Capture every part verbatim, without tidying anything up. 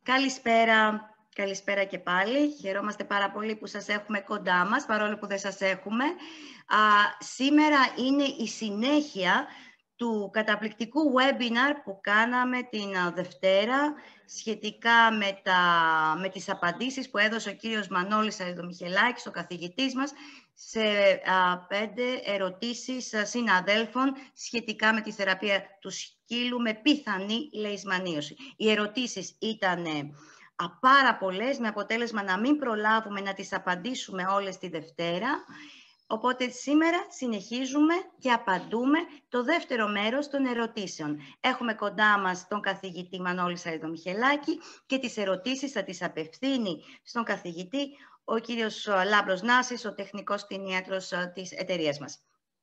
Καλησπέρα, καλησπέρα και πάλι. Χαιρόμαστε πάρα πολύ που σας έχουμε κοντά μας, παρόλο που δεν σας έχουμε. Α, σήμερα είναι η συνέχεια του καταπληκτικού webinar που κάναμε την Δευτέρα σχετικά με, τα, με τις απαντήσεις που έδωσε ο κύριος Μανώλης Αριδομιχελάκης, ο καθηγητής μας, σε α, πέντε ερωτήσεις α, συναδέλφων σχετικά με τη θεραπεία του σκύλου με πιθανή λεϊσμανίωση. Οι ερωτήσεις ήταν α, πάρα πολλές, με αποτέλεσμα να μην προλάβουμε να τις απαντήσουμε όλες τη Δευτέρα. Οπότε σήμερα συνεχίζουμε και απαντούμε το δεύτερο μέρος των ερωτήσεων. Έχουμε κοντά μας τον καθηγητή Μανώλη Σαριδομιχελάκη και τις ερωτήσεις θα τις απευθύνει στον καθηγητή ο κύριος Λάμπρος Νάσης, ο τεχνικός κτηνίατρος της εταιρείας μας.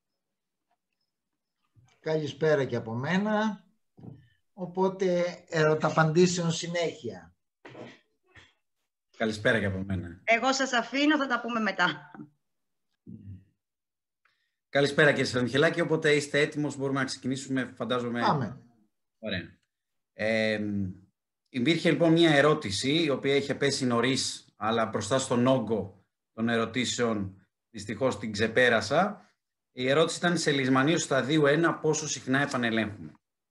Καλησπέρα και από μένα. Οπότε ερωταπαντήσεων συνέχεια. Καλησπέρα και από μένα. Εγώ σας αφήνω, θα τα πούμε μετά. Καλησπέρα κύριε Σαριδομιχελάκη, οπότε είστε έτοιμος, μπορούμε να ξεκινήσουμε, φαντάζομαι. Πάμε. Ωραία. Ε, υπήρχε λοιπόν μια ερώτηση, η οποία είχε πέσει νωρίς, αλλά μπροστά στον όγκο των ερωτήσεων δυστυχώς την ξεπέρασα. Η ερώτηση ήταν σε λεϊσμανίωση σταδίου ένα, πόσο συχνά επανελέγχουμε.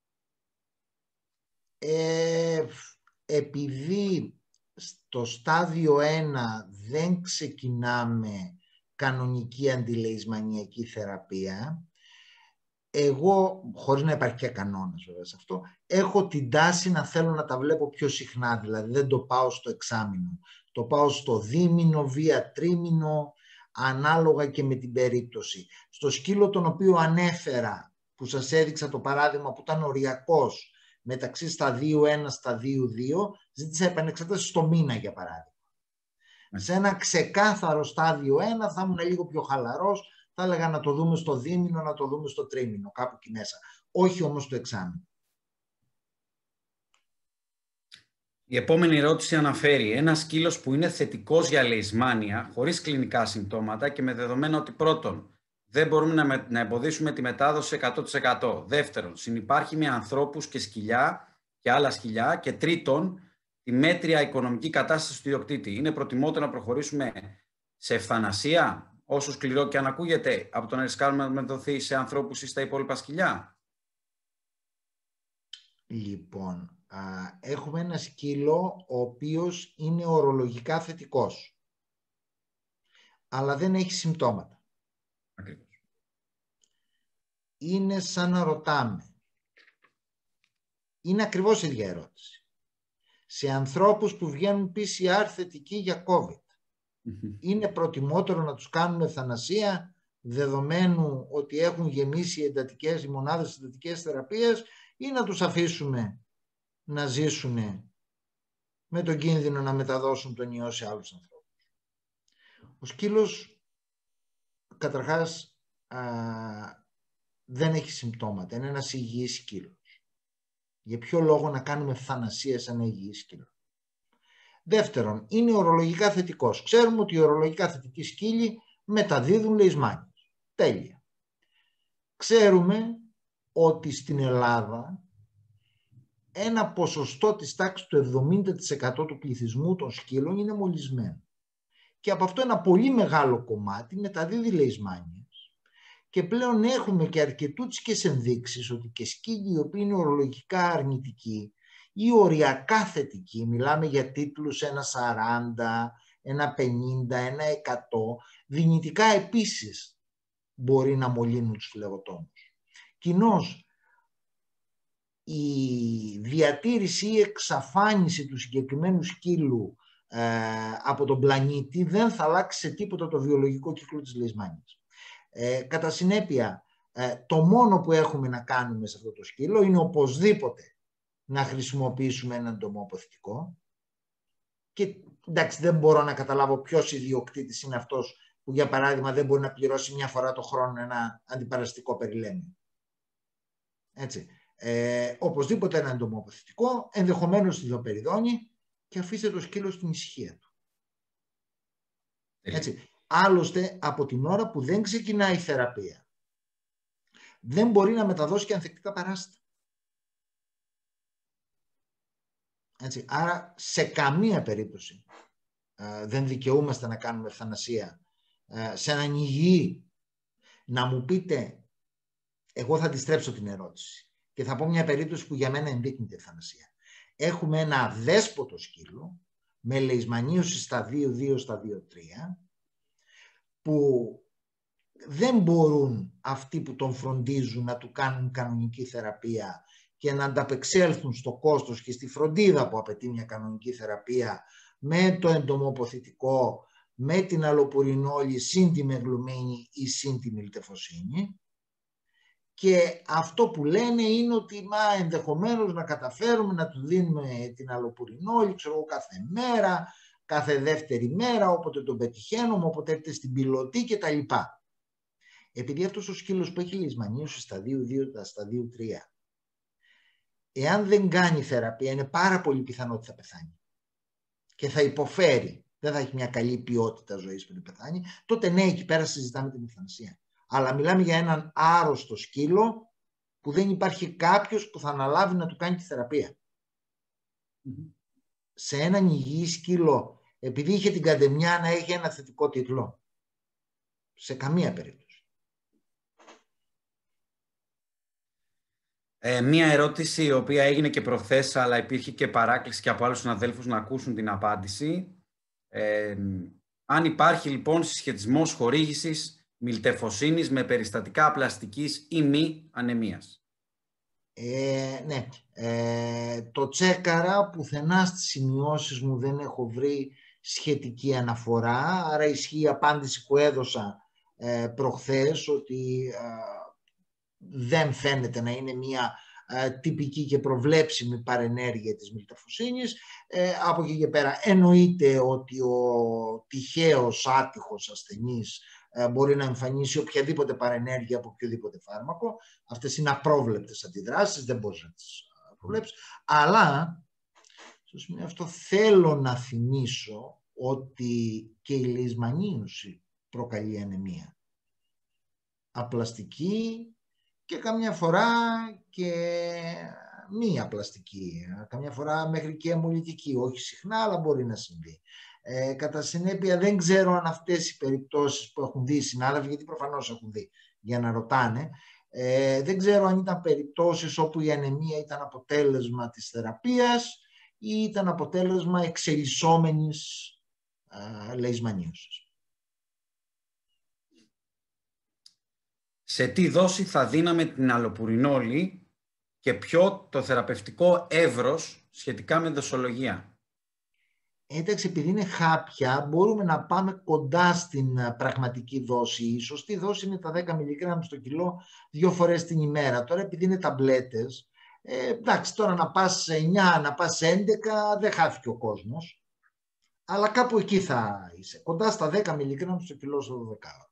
Ε, επειδή στο στάδιο ένα δεν ξεκινάμε κανονική αντιλεϊσμανιακή θεραπεία, εγώ, χωρίς να υπάρχει και κανόνας βέβαια σε αυτό, έχω την τάση να θέλω να τα βλέπω πιο συχνά, δηλαδή δεν το πάω στο εξάμηνο, το πάω στο δίμηνο, βία τρίμηνο, ανάλογα και με την περίπτωση. Στο σκύλο τον οποίο ανέφερα, που σας έδειξα το παράδειγμα που ήταν οριακός μεταξύ σταδίου ένα, σταδίου δύο, ζήτησα επανεξέταση στο μήνα για παράδειγμα. Σε ένα ξεκάθαρο στάδιο ένα θα ήμουν λίγο πιο χαλαρός, θα έλεγα να το δούμε στο δίμηνο, να το δούμε στο τρίμηνο, κάπου εκεί μέσα. Όχι όμως στο εξάμηνο. Η επόμενη ερώτηση αναφέρει ένα σκύλος που είναι θετικός για λεϊσμάνια, χωρίς κλινικά συμπτώματα και με δεδομένο ότι πρώτον, δεν μπορούμε να, με, να εμποδίσουμε τη μετάδοση εκατό τοις εκατό. Δεύτερον, συνυπάρχει με ανθρώπους και σκυλιά και άλλα σκυλιά. Και τρίτον, τη μέτρια οικονομική κατάσταση του ιδιοκτήτη. Είναι προτιμότερο να προχωρήσουμε σε ευθανασία, όσο σκληρό και αν ακούγεται, από το να ρισκάρουμε να μεταδοθεί σε ανθρώπους ή στα υπόλοιπα σκυλιά. Λοιπόν, α, έχουμε ένα σκύλο ο οποίος είναι ορολογικά θετικός, αλλά δεν έχει συμπτώματα. Ακριβώς. Είναι σαν να ρωτάμε. Είναι ακριβώς η ίδια ερώτηση. Σε ανθρώπους που βγαίνουν πι σι αρ θετικοί για COVID, mm-hmm. είναι προτιμότερο να τους κάνουμε ευθανασία δεδομένου ότι έχουν γεμίσει οι, εντατικές, οι μονάδες εντατικές θεραπείας, ή να τους αφήσουμε να ζήσουν με τον κίνδυνο να μεταδώσουν τον ιό σε άλλους ανθρώπους. Ο σκύλος καταρχάς α, δεν έχει συμπτώματα, είναι ένας υγιής σκύλος. Για ποιο λόγο να κάνουμε ευθανασία σε ένα υγιή σκύλο? Δεύτερον, είναι ορολογικά θετικός. Ξέρουμε ότι οι ορολογικά θετικοί σκύλοι μεταδίδουν λεϊσμάνιες. Τέλεια. Ξέρουμε ότι στην Ελλάδα ένα ποσοστό της τάξης του εβδομήντα τοις εκατό του πληθυσμού των σκύλων είναι μολυσμένο. Και από αυτό ένα πολύ μεγάλο κομμάτι μεταδίδει λεϊσμάνιες. Και πλέον έχουμε και αρκετούτσικες ενδείξεις ότι και σκύλοι οι οποίοι είναι ορολογικά αρνητικοί ή οριακά θετικοί, μιλάμε για τίτλους ένα σαράντα, ένα πενήντα, ένα εκατό, δυνητικά επίσης μπορεί να μολύνουν τους φλεγοτόμους. Κοινώς, η διατήρηση ή εξαφάνιση του συγκεκριμένου σκύλου ε, από τον πλανήτη δεν θα αλλάξει σε τίποτα το βιολογικό κύκλο της λεϊσμάνιας. Ε, κατά συνέπεια, ε, το μόνο που έχουμε να κάνουμε σε αυτό το σκύλο είναι οπωσδήποτε να χρησιμοποιήσουμε έναν εντομοποθητικό. Και εντάξει, δεν μπορώ να καταλάβω ποιος ιδιοκτήτης είναι αυτός που για παράδειγμα δεν μπορεί να πληρώσει μια φορά το χρόνο ένα αντιπαραστικό περιλέμιο. Έτσι. Ε, οπωσδήποτε ένα εντομοποθητικό, ενδεχομένως ιδιοπεριδόνη, και αφήστε το σκύλο στην ησυχία του. Έτσι. Άλλωστε, από την ώρα που δεν ξεκινάει η θεραπεία, δεν μπορεί να μεταδώσει και ανθεκτικά παράσιτα. Έτσι. Άρα σε καμία περίπτωση ε, δεν δικαιούμαστε να κάνουμε ευθανασία ε, σε έναν υγιή. Να μου πείτε, εγώ θα αντιστρέψω την ερώτηση και θα πω μια περίπτωση που για μένα ενδείκνυται η ευθανασία. Έχουμε ένα αδέσποτο σκύλο με λεισμανίωση σταδίου δύο, σταδίου τρία, που δεν μπορούν αυτοί που τον φροντίζουν να του κάνουν κανονική θεραπεία και να ανταπεξέλθουν στο κόστος και στη φροντίδα που απαιτεί μια κανονική θεραπεία με το εντομοποθητικό, με την αλοπουρινόλη συν τη μεγλουμένη ή συν τη μιλτεφοσύνη. Και αυτό που λένε είναι ότι μα ενδεχομένως να καταφέρουμε να του δίνουμε την αλοπουρινόλη, ξέρω εγώ, κάθε μέρα, κάθε δεύτερη μέρα, όποτε τον πετυχαίνουμε, όποτε έρθει στην πιλωτή κτλ. Επειδή αυτός ο σκύλος που έχει λησμανίωση σταδίου δύο, σταδίου τρία, εάν δεν κάνει θεραπεία, είναι πάρα πολύ πιθανό ότι θα πεθάνει και θα υποφέρει, δεν θα έχει μια καλή ποιότητα ζωής πριν πεθάνει, τότε ναι, εκεί πέρα συζητάμε την ευθανασία. Αλλά μιλάμε για έναν άρρωστο σκύλο που δεν υπάρχει κάποιος που θα αναλάβει να του κάνει τη θεραπεία. Mm-hmm. Σε έναν υγιή σκύλο, επειδή είχε την καντεμιά να έχει ένα θετικό τίτλο, σε καμία περίπτωση. Ε, μία ερώτηση η οποία έγινε και προχθές, αλλά υπήρχε και παράκληση και από άλλους συναδέλφους να ακούσουν την απάντηση. Ε, αν υπάρχει λοιπόν συσχετισμός χορήγησης μιλτεφοσύνης με περιστατικά πλαστικής ή μη ανεμίας. Ε, ναι, ε, το τσέκαρα, πουθενά στις σημειώσεις μου δεν έχω βρει σχετική αναφορά, άρα ισχύει η απάντηση που έδωσα ε, προχθές, ότι ε, δεν φαίνεται να είναι μια ε, τυπική και προβλέψιμη παρενέργεια της μιλτεφοσύνης. Ε, από εκεί και πέρα εννοείται ότι ο τυχαίος άτυχος ασθενής μπορεί να εμφανίσει οποιαδήποτε παρενέργεια από οποιοδήποτε φάρμακο. Αυτές είναι απρόβλεπτες αντιδράσεις, δεν μπορείς να τις προβλέψεις. Αλλά, στο σημείο αυτό θέλω να θυμίσω ότι και η λεισμανίωση προκαλεί ανεμία. Απλαστική και καμιά φορά και μη απλαστική. Καμιά φορά μέχρι και αιμολυτική. Όχι συχνά, αλλά μπορεί να συμβεί. Ε, κατά συνέπεια δεν ξέρω αν αυτές οι περιπτώσεις που έχουν δει οι συνάδελφοι, γιατί προφανώς έχουν δει για να ρωτάνε, ε, δεν ξέρω αν ήταν περιπτώσεις όπου η ανεμία ήταν αποτέλεσμα της θεραπείας ή ήταν αποτέλεσμα εξελισσόμενης ε, λεισμανίωσης. Σε τι δόση θα δίναμε την αλοπουρινόλη και ποιο το θεραπευτικό εύρος σχετικά με δοσολογία? Εντάξει, επειδή είναι χάπια, μπορούμε να πάμε κοντά στην πραγματική δόση. Η σωστή δόση είναι τα δέκα μιλιγκράμμ στο κιλό δύο φορές την ημέρα. Τώρα, επειδή είναι ταμπλέτες, ε, εντάξει, τώρα να πας σε εννιά, να πας σε έντεκα, δεν χάθηκε ο κόσμος. Αλλά κάπου εκεί θα είσαι, κοντά στα δέκα μιλιγκράμμ στο κιλό στο δώδεκα.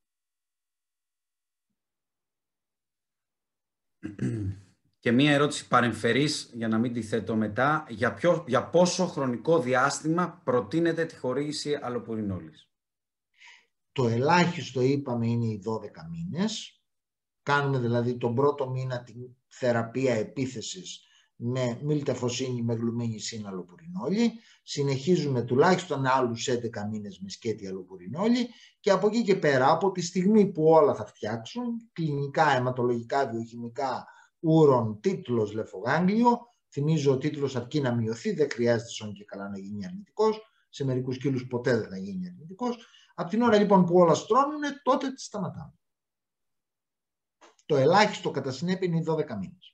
Και μία ερώτηση παρεμφερής, για να μην τη θέτω μετά. Για, ποιο, για πόσο χρονικό διάστημα προτείνεται τη χορήγηση αλοπουρινόλης? Το ελάχιστο, είπαμε, είναι οι δώδεκα μήνες. Κάνουμε δηλαδή τον πρώτο μήνα τη θεραπεία επίθεσης με μιλτεφοσύνη με γλουμένη συν αλοπουρινόλη. Συνεχίζουμε τουλάχιστον άλλους έντεκα μήνες με σκέτη αλοπουρινόλη και από εκεί και πέρα, από τη στιγμή που όλα θα φτιάξουν, κλινικά, αιματολογικά, βιοχημικά, ούρον, τίτλος, λεφογάγγλιο. Θυμίζω ο τίτλος αρκεί να μειωθεί, δεν χρειάζεται σόν και καλά να γίνει αρνητικός. Σε μερικούς κύλους ποτέ δεν θα γίνει αρνητικός. Από την ώρα λοιπόν που όλα στρώνουν, τότε τη σταματάμε. Το ελάχιστο κατά συνέπεια είναι οι δώδεκα μήνες.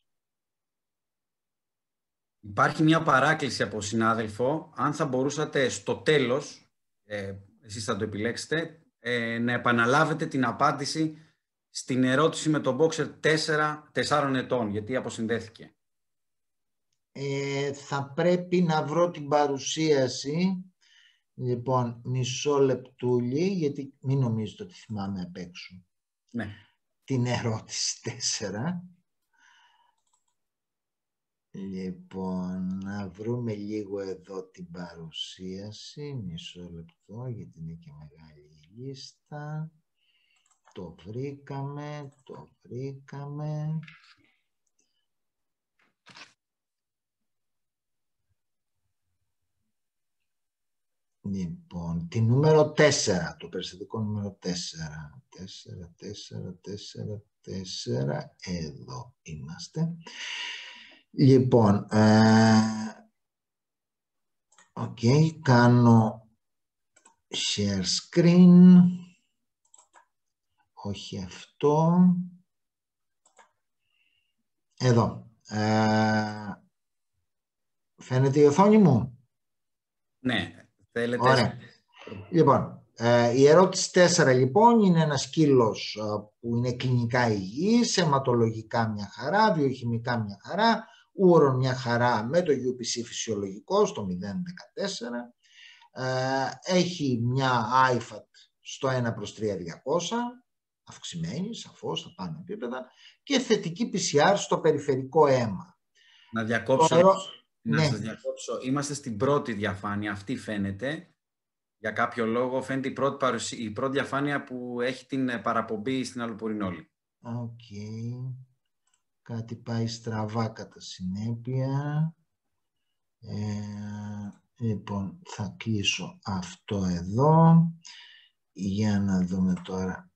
Υπάρχει μια παράκληση από συνάδελφο, αν θα μπορούσατε στο τέλος, ε, εσείς θα το επιλέξετε, ε, να επαναλάβετε την απάντηση στην ερώτηση με τον boxer τεσσάρων ετών, γιατί αποσυνδέθηκε. Ε, θα πρέπει να βρω την παρουσίαση. Λοιπόν, μισό λεπτούλι, γιατί μην νομίζετε ότι θυμάμαι απ' έξω. Ναι. Την ερώτηση τέσσερα. Λοιπόν, να βρούμε λίγο εδώ την παρουσίαση. Μισό λεπτό, γιατί είναι και μεγάλη η λίστα. Το βρήκαμε, το βρήκαμε. Λοιπόν, τη νούμερο τέσσερα, το περιστατικό νούμερο τέσσερα. τέσσερα, τέσσερα, τέσσερα, τέσσερα, εδώ είμαστε. Λοιπόν, ε, ok, κάνω share screen. Όχι αυτό. Εδώ. Ε, φαίνεται η οθόνη μου? Ναι, θέλετε. Ωραία. Λοιπόν, ε, η ερώτηση τέσσερα λοιπόν είναι ένα σκύλος ε, που είναι κλινικά υγιής, αιματολογικά μια χαρά, βιοχημικά μια χαρά, ούρον μια χαρά με το γιου πι σι φυσιολογικό στο μηδέν δεκατέσσερα, ε, έχει μια άιφατ στο ένα προς τρία χιλιάδες διακόσια, αυξημένη σαφώς στα πάνω επίπεδα, και θετική πι σι αρ στο περιφερικό αίμα. Να διακόψω. ερω... Να ναι. σας διακόψω. Είμαστε στην πρώτη διαφάνεια, αυτή φαίνεται. Για κάποιο λόγο φαίνεται η πρώτη, παρουσία, η πρώτη διαφάνεια που έχει την παραπομπή στην αλοπουρινόλη. Οκ. Okay. Κάτι πάει στραβά κατά συνέπεια. Ε, λοιπόν, θα κλείσω αυτό εδώ. Για να δούμε τώρα.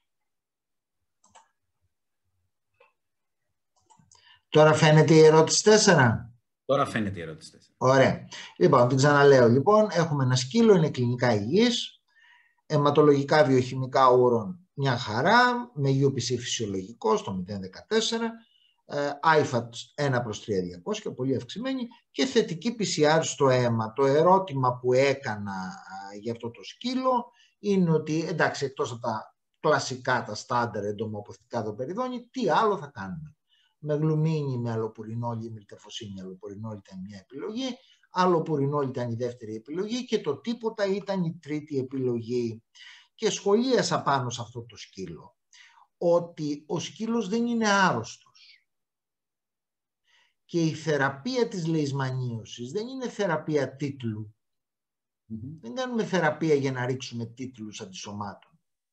Τώρα φαίνεται η ερώτηση τέσσερα. Τώρα φαίνεται η ερώτηση τέσσερα. Ωραία. Λοιπόν, την ξαναλέω. Λοιπόν, έχουμε ένα σκύλο, είναι κλινικά υγιής, αιματολογικά βιοχημικά ούρον μια χαρά, με γιου πι σι φυσιολογικό στο μηδέν δεκατέσσερα, άιφατ ένα προς τρία χιλιάδες διακόσια, πολύ αυξημένη, και θετική πι σι αρ στο αίμα. Το ερώτημα που έκανα α, για αυτό το σκύλο είναι ότι, εντάξει, εκτός από τα κλασικά, τα στάνταρ εντομοποθητικά δοπεριδόνη, τι άλλο θα κάνουμε? Με γλουμίνη, με αλοπουρινόλη, μιλτεφοσίνη, αλοπουρινόλη ήταν μια επιλογή, αλοπουρινόλη ήταν η δεύτερη επιλογή και το τίποτα ήταν η τρίτη επιλογή. Και σχολίασα πάνω σε αυτό το σκύλο ότι ο σκύλος δεν είναι άρρωστος και η θεραπεία της λεϊσμανίωσης δεν είναι θεραπεία τίτλου. Mm-hmm. Δεν κάνουμε θεραπεία για να ρίξουμε τίτλους αντισωμάτων.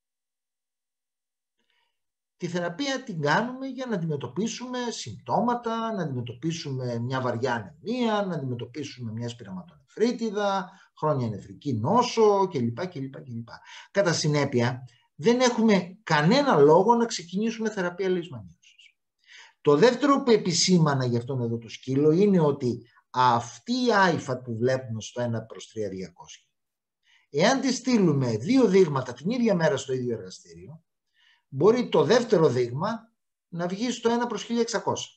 Τη θεραπεία την κάνουμε για να αντιμετωπίσουμε συμπτώματα, να αντιμετωπίσουμε μια βαριά ανεμία, να αντιμετωπίσουμε μια σπυραματονεφρίτιδα, χρόνια νεφρική νόσο κλπ. κλπ, κλπ. Κατά συνέπεια, δεν έχουμε κανένα λόγο να ξεκινήσουμε θεραπεία λεϊσμανίωσης. Το δεύτερο που επισήμανα για αυτόν εδώ το σκύλο είναι ότι αυτή η άιφα που βλέπουμε στο ένα προς τρία χιλιάδες διακόσια, εάν τη στείλουμε δύο δείγματα την ίδια μέρα στο ίδιο εργαστήριο, μπορεί το δεύτερο δείγμα να βγει στο ένα προς χίλια εξακόσια.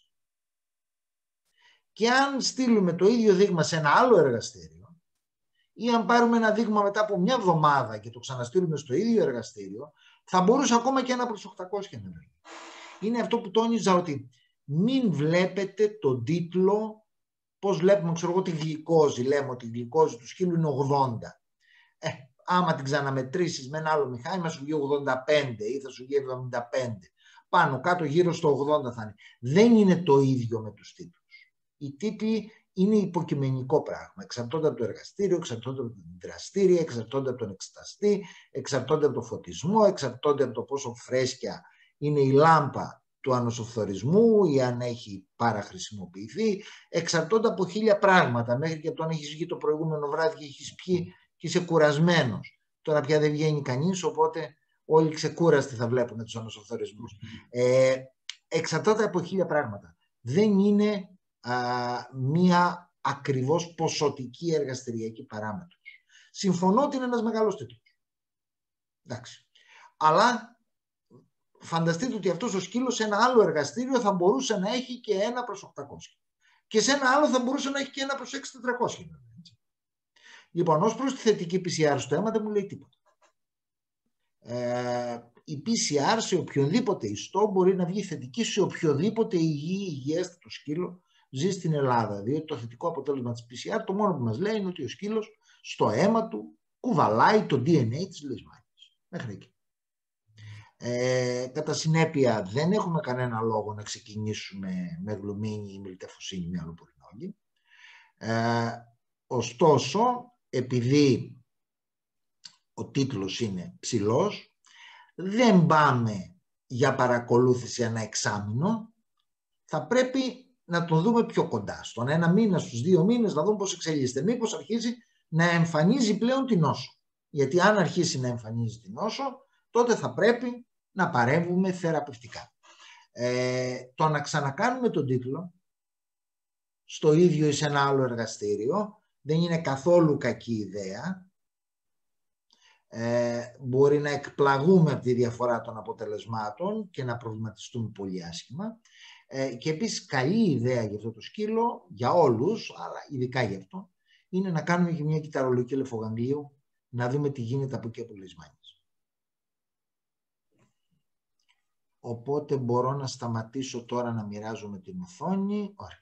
Και αν στείλουμε το ίδιο δείγμα σε ένα άλλο εργαστήριο ή αν πάρουμε ένα δείγμα μετά από μια εβδομάδα και το ξαναστείλουμε στο ίδιο εργαστήριο, θα μπορούσε ακόμα και ένα προς οκτακόσια να βγει. Είναι αυτό που τόνιζα, ότι μην βλέπετε τον τίτλο, πώς βλέπουμε, ξέρω εγώ, τη γλυκόζη. Λέμε ότι η γλυκόζη του σκύλου είναι ογδόντα. Ε, άμα την ξαναμετρήσεις με ένα άλλο μηχάνημα σου βγει ογδόντα πέντε ή θα σου βγει εβδομήντα πέντε. Πάνω κάτω γύρω στο ογδόντα θα είναι. Δεν είναι το ίδιο με τους τίτλους. Οι τίτλοι είναι υποκειμενικό πράγμα. Εξαρτώνται από το εργαστήριο, εξαρτώνται από την δραστήρια, εξαρτώνται από τον εξεταστή, εξαρτώνται από το φωτισμό, εξαρτώνται από το πόσο φρέσκια είναι η λάμπα του ανοσοφθορισμού ή αν έχει παραχρησιμοποιηθεί. Εξαρτώνται από χίλια πράγματα, μέχρι και από το αν έχεις βγει το προηγούμενο βράδυ και έχεις πιει και είσαι κουρασμένος. Τώρα πια δεν βγαίνει κανείς, οπότε όλοι ξεκούραστοι θα βλέπουν τους ανοσοφθορισμούς. Ε, εξαρτάται από χίλια πράγματα. Δεν είναι α, μία ακριβώς ποσοτική εργαστηριακή παράμετρος. Συμφωνώ ότι είναι ένας μεγάλος τίτλος. Εντάξει. Αλλά φανταστείτε ότι αυτός ο σκύλος σε ένα άλλο εργαστήριο θα μπορούσε να έχει και ένα προς οκτακόσια. Και σε ένα άλλο θα μπορούσε να έχει και ένα προς έξι χιλιάδες τετρακόσια. Λοιπόν, ως προς τη θετική πι σι αρ στο αίμα δεν μου λέει τίποτα. Ε, η πι σι αρ σε οποιοδήποτε ιστό μπορεί να βγει θετική σε οποιοδήποτε υγιή, υγιέστατο σκύλο ζει στην Ελλάδα. Διότι το θετικό αποτέλεσμα της πι σι αρ το μόνο που μας λέει είναι ότι ο σκύλος στο αίμα του κουβαλάει το ντι εν έι της λεϊσμάνιας. Μέχρι εκεί. Ε, κατά συνέπεια δεν έχουμε κανένα λόγο να ξεκινήσουμε με γλουμίνη ή μιλτεφοσίνη με αλοπουρινόλη. Ε, ωστόσο, επειδή ο τίτλος είναι ψηλός, δεν πάμε για παρακολούθηση ένα εξάμηνο, θα πρέπει να τον δούμε πιο κοντά, στον ένα μήνα, στους δύο μήνες, να δούμε πώς εξελίσσεται. Μήπως αρχίσει να εμφανίζει πλέον την νόσο. Γιατί αν αρχίσει να εμφανίζει την νόσο, τότε θα πρέπει να παρέμβουμε θεραπευτικά. Ε, το να ξανακάνουμε τον τίτλο στο ίδιο ή σε ένα άλλο εργαστήριο δεν είναι καθόλου κακή ιδέα. Ε, μπορεί να εκπλαγούμε από τη διαφορά των αποτελεσμάτων και να προβληματιστούμε πολύ άσχημα. Ε, και επίσης καλή ιδέα για αυτό το σκύλο, για όλους, αλλά ειδικά για αυτό, είναι να κάνουμε και μια κυταρολογική λεφογανγλίου, να δούμε τι γίνεται από εκεί από λησμάνιες. Οπότε μπορώ να σταματήσω τώρα να μοιράζομαι την οθόνη. Ωραία.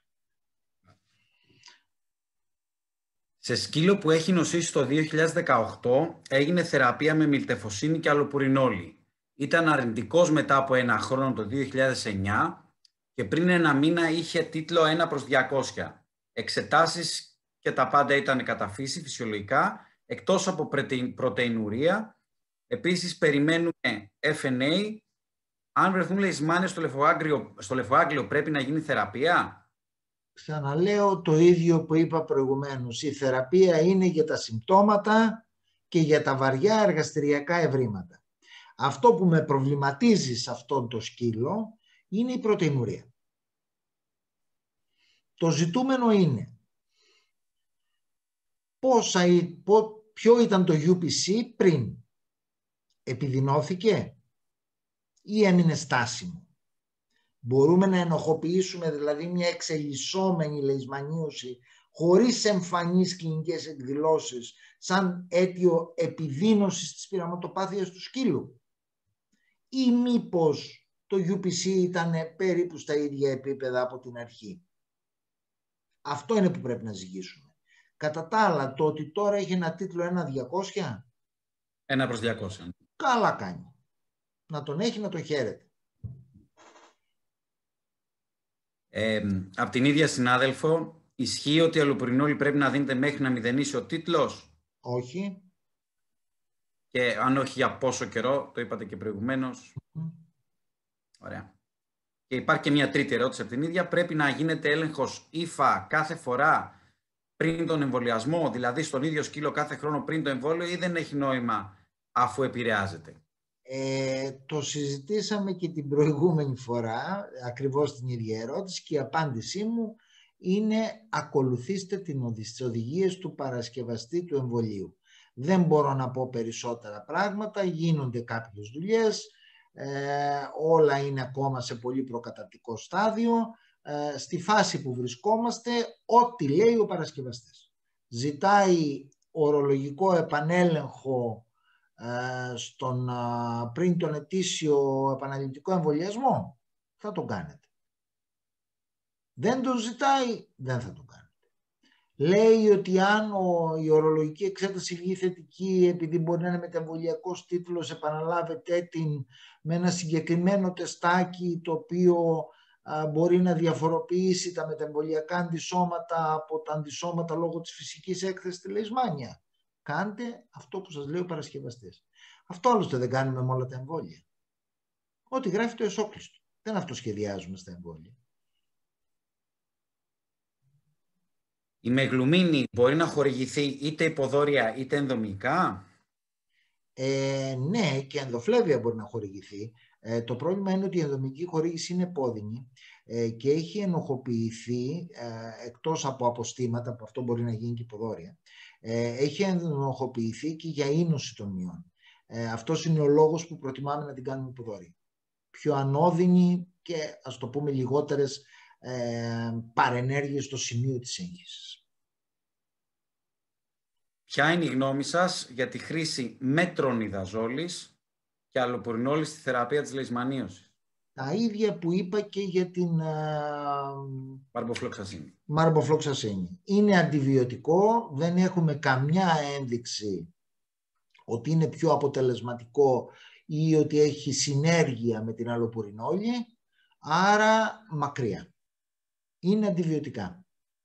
Σε σκύλο που έχει νοσήσει το δύο χιλιάδες δεκαοκτώ έγινε θεραπεία με μιλτεφοσίνη και αλοπουρινόλη. Ήταν αρνητικός μετά από ένα χρόνο το δύο χιλιάδες εννιά και πριν ένα μήνα είχε τίτλο ένα προς διακόσια. Εξετάσεις και τα πάντα ήταν κατά φύση, φυσιολογικά, εκτός από πρωτεϊνουρία. Επίσης περιμένουμε εφ εν έι. Αν βρεθούν λησμάνιες στο λεφογάγγλιο, στο λεφογάγγλιο πρέπει να γίνει θεραπεία. Ξαναλέω το ίδιο που είπα προηγουμένως. Η θεραπεία είναι για τα συμπτώματα και για τα βαριά εργαστηριακά ευρήματα. Αυτό που με προβληματίζει σε αυτόν το σκύλο είναι η πρωτεϊνουρία. Το ζητούμενο είναι πόσα, ποιο ήταν το γιου πι σι πριν. Επιδεινώθηκε ή έμεινε στάσιμο. Μπορούμε να ενοχοποιήσουμε δηλαδή μια εξελισσόμενη λεϊσμανίωση χωρίς εμφανείς κλινικές εκδηλώσεις σαν αίτιο επιδείνωσης της πειραματοπάθειας του σκύλου. Ή μήπως το γιου πι σι ήταν περίπου στα ίδια επίπεδα από την αρχή. Αυτό είναι που πρέπει να ζυγίσουμε. Κατά τα άλλα, το ότι τώρα έχει ένα τίτλο ένα διακόσια. ένα προς διακόσια. Καλά κάνει. Να τον έχει, να τον χαίρεται. Ε, από την ίδια συνάδελφο, ισχύει ότι η αλοπουρινόλη πρέπει να δίνεται μέχρι να μηδενίσει ο τίτλος? Όχι. Και αν όχι, για πόσο καιρό? Το είπατε και προηγουμένως. Mm. Ωραία. Και υπάρχει και μια τρίτη ερώτηση από την ίδια. Πρέπει να γίνεται έλεγχος ύφα κάθε φορά πριν τον εμβολιασμό, δηλαδή στον ίδιο σκύλο κάθε χρόνο πριν το εμβόλιο, ή δεν έχει νόημα αφού επηρεάζεται? Ε, το συζητήσαμε και την προηγούμενη φορά, ακριβώς την ίδια ερώτηση, και η απάντησή μου είναι ακολουθήστε τις οδηγίες του παρασκευαστή του εμβολίου. Δεν μπορώ να πω περισσότερα πράγματα, γίνονται κάποιες δουλειές, ε, όλα είναι ακόμα σε πολύ προκαταρτικό στάδιο. Ε, στη φάση που βρισκόμαστε, ό,τι λέει ο παρασκευαστής. Ζητάει ορολογικό επανέλεγχο στον, πριν τον ετήσιο επαναληπτικό εμβολιασμό, θα τον κάνετε. Δεν τον ζητάει, δεν θα τον κάνετε. Λέει ότι αν ο, η ορολογική εξέταση βγει θετική, επειδή μπορεί να είναι μετεμβολιακός τίτλος, επαναλάβετε την με ένα συγκεκριμένο τεστάκι το οποίο α, μπορεί να διαφοροποιήσει τα μετεμβολιακά αντισώματα από τα αντισώματα λόγω της φυσικής έκθεσης στη λεϊσμάνια. Κάντε αυτό που σας λέει ο παρασκευαστής. Αυτό άλλωστε δεν κάνουμε με όλα τα εμβόλια. Ό,τι γράφει το εσόκλειστο. Δεν αυτοσχεδιάζουμε στα εμβόλια. Η μεγλουμίνη μπορεί να χορηγηθεί είτε υποδόρια είτε ενδομικά? Ε, ναι, και ενδοφλέβεια μπορεί να χορηγηθεί. Ε, το πρόβλημα είναι ότι η ενδομική χορήγηση είναι πόδινη ε, και έχει ενοχοποιηθεί, ε, εκτός από αποστήματα, που αυτό μπορεί να γίνει και υποδόρια, ε, έχει ενοχοποιηθεί και για είνωση των μειών. Ε, αυτός είναι ο λόγος που προτιμάμε να την κάνουμε υποδόρια. Πιο ανώδυνη και, ας το πούμε, λιγότερες ε, παρενέργειες στο σημείο της έγχυσης. Ποια είναι η γνώμη σας για τη χρήση μέτρονιδαζόλης και αλοπουρινόλης στη θεραπεία της λεϊσμανίωσης? Τα ίδια που είπα και για την μαρμποφλοξασίνη. μαρμποφλοξασίνη. Είναι αντιβιωτικό, δεν έχουμε καμιά ένδειξη ότι είναι πιο αποτελεσματικό ή ότι έχει συνέργεια με την αλοπουρινόλη, άρα μακριά. Είναι αντιβιωτικά.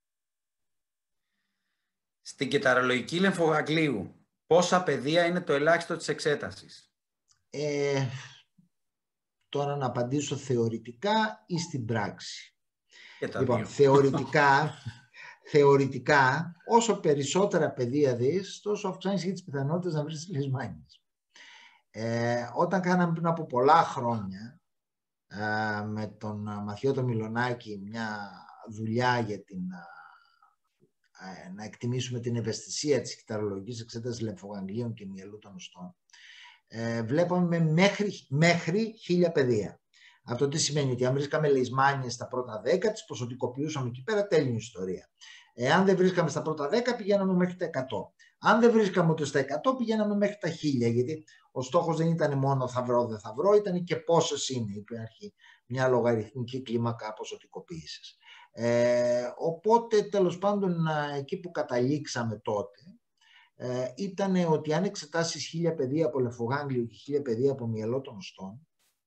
Στην κυταρολογική λεμφογαγγλίου, πόσα πεδία είναι το ελάχιστο της εξέτασης? Ε, τώρα να απαντήσω θεωρητικά ή στην πράξη. Και τα λοιπόν, δύο. θεωρητικά, θεωρητικά, όσο περισσότερα πεδία δεις, τόσο αυξάνεις και τις πιθανότητες να βρεις τις λησμάνιες. Ε, όταν κάναμε πριν από πολλά χρόνια ε, με τον Μαθιό τον Μιλονάκη μια δουλειά για την, ε, να εκτιμήσουμε την ευαισθησία της κυταρολογικής εξέτασης λεμφογανγλίων και μυελού των οστών, ε, βλέπαμε μέχρι, μέχρι χίλια πεδία. Αυτό τι σημαίνει? Ότι αν βρίσκαμε λησμάνιες στα πρώτα δέκα, τις ποσοτικοποιούσαμε εκεί πέρα, τέλειο ιστορία. Εάν δεν βρίσκαμε στα πρώτα δέκα, πηγαίναμε μέχρι τα εκατό. Αν δεν βρίσκαμε ούτε στα εκατό, πηγαίναμε μέχρι τα χίλια, γιατί ο στόχος δεν ήταν μόνο θα βρω, δεν θα βρω, ήταν και πόσες είναι. Υπάρχει μια λογαριθμική κλίμακα ποσοτικοποίησης. Ε, οπότε, τέλος πάντων, εκεί που καταλήξαμε τότε, ε, ήταν ότι αν εξετάσεις χίλια πεδία από λεμφογάνγλιο και χίλια πεδία από μυελό των οστών,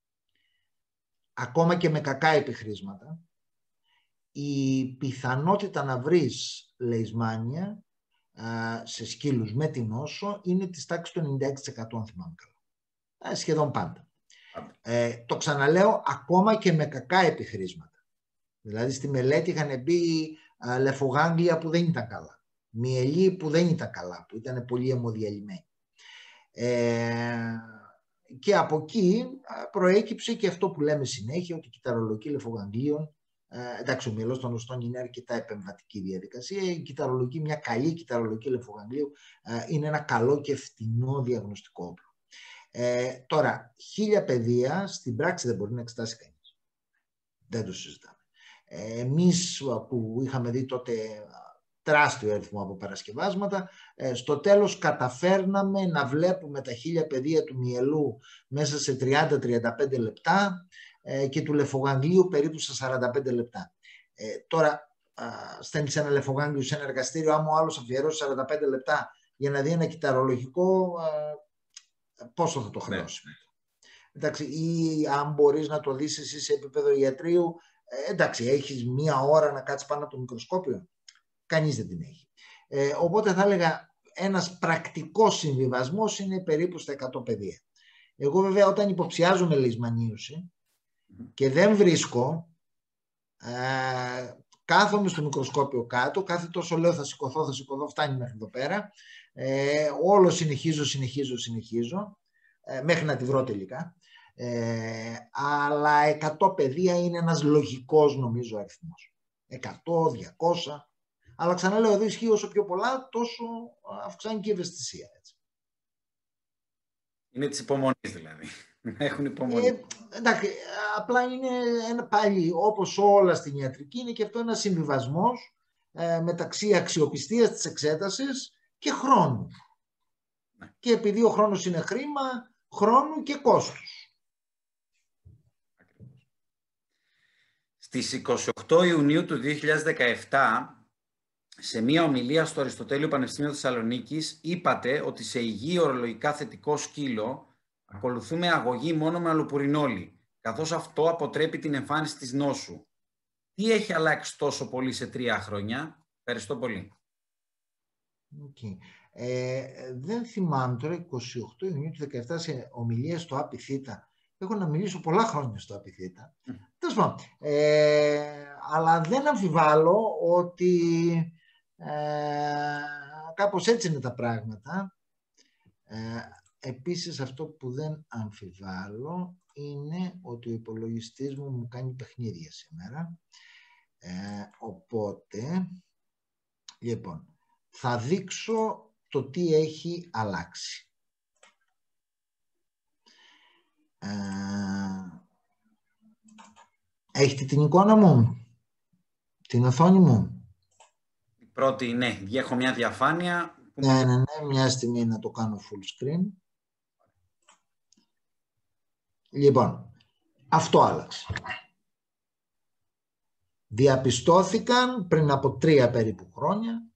ακόμα και με κακά επιχρήσματα, η πιθανότητα να βρεις λεϊσμάνια σε σκύλους με την νόσο είναι της τάξης του ενενήντα έξι τοις εκατό, αν θυμάμαι καλά. Ε, σχεδόν πάντα. Ε, το ξαναλέω, ακόμα και με κακά επιχρήσματα. Δηλαδή στη μελέτη είχαν μπει α, λεφογάνγλια που δεν ήταν καλά, μυελοί που δεν ήταν καλά, που ήταν πολύ αιμοδιαλυμένοι. Ε, και από εκεί προέκυψε και αυτό που λέμε συνέχεια, ότι η κυταρολογική λεφογανγλίων, ε, εντάξει, ο μυελός των οστών είναι αρκετά επεμβατική διαδικασία. Η κυταρολογική, μια καλή κυταρολογική λεφογανγλίου ε, είναι ένα καλό και φτηνό διαγνωστικό όπλο. Ε, τώρα, χίλια πεδία στην πράξη δεν μπορεί να εξετάσει κανείς. Δεν το συζητάμε. Ε, εμείς που είχαμε δει τότε τεράστιο αριθμό από παρασκευάσματα, ε, στο τέλος καταφέρναμε να βλέπουμε τα χίλια πεδία του μυελού μέσα σε τριάντα με τριάντα πέντε λεπτά ε, και του λεφογανγλίου περίπου στα σαράντα πέντε λεπτά. Ε, τώρα στέλνεις ένα λεφογάνγλιο σε ένα εργαστήριο, άμα ο άλλος αφιερώσει σαράντα πέντε λεπτά για να δει ένα κυταρολογικό, α, πόσο θα το χρεώσει. Ναι. Εντάξει, ή αν μπορείς να το δεις εσύ σε επίπεδο ιατρείου, ε, εντάξει, έχεις μία ώρα να κάτσεις πάνω από το μικροσκόπιο. Κανείς δεν την έχει. Ε, οπότε θα έλεγα ένας πρακτικός συμβιβασμός είναι περίπου στα εκατό πεδία. Εγώ βέβαια όταν υποψιάζομαι λησμανίωση και δεν βρίσκω, ε, κάθομαι στο μικροσκόπιο κάτω, κάθε τόσο λέω θα σηκωθώ, θα σηκωθώ, φτάνει μέχρι εδώ πέρα. Ε, όλο συνεχίζω, συνεχίζω, συνεχίζω, ε, μέχρι να τη βρω τελικά. Ε, αλλά εκατό πεδία είναι ένας λογικός νομίζω αριθμός. εκατό, διακόσια. Αλλά ξαναλέω, εδώ ισχύει όσο πιο πολλά, τόσο αυξάνει και η ευαισθησία. Έτσι. Είναι της υπομονής δηλαδή. Έχουν υπομονή. Ε, εντάξει, απλά είναι ένα, πάλι όπως όλα στην ιατρική, είναι και αυτό ένας συμβιβασμός ε, μεταξύ αξιοπιστίας της εξέτασης και χρόνου. Ναι. Και επειδή ο χρόνος είναι χρήμα, χρόνου και κόστους. Στις είκοσι οκτώ Ιουνίου του δύο χιλιάδες δεκαεπτά, σε μία ομιλία στο Αριστοτέλειο Πανεπιστήμιο Θεσσαλονίκης, είπατε ότι σε υγιή ορολογικά θετικό σκύλο ακολουθούμε αγωγή μόνο με αλοπουρινόλη, καθώς αυτό αποτρέπει την εμφάνιση της νόσου. Τι έχει αλλάξει τόσο πολύ σε τρία χρόνια? Ευχαριστώ πολύ. Okay. Ε, δεν θυμάμαι τώρα, είκοσι οκτώ Ιουνίου του δύο χιλιάδες δεκαεπτά σε ομιλία στο ΑΠΙΘΙΤΑ. Έχω να μιλήσω πολλά χρόνια στο ΑΠΙΘΙΤΑ. Mm. Τέλος πάντων. Ε, αλλά δεν αμφιβάλλω ότι ε, κάπως έτσι είναι τα πράγματα. Ε, επίσης αυτό που δεν αμφιβάλλω είναι ότι ο υπολογιστής μου μου κάνει παιχνίδια σήμερα. Ε, οπότε, λοιπόν, θα δείξω το τι έχει αλλάξει. Ε, έχετε την εικόνα μου, την οθόνη μου? Η πρώτη, ναι, έχω μια διαφάνεια. Ναι, ναι, ναι, μια στιγμή να το κάνω full screen. Λοιπόν, αυτό άλλαξε. Διαπιστώθηκαν πριν από τρία περίπου χρόνια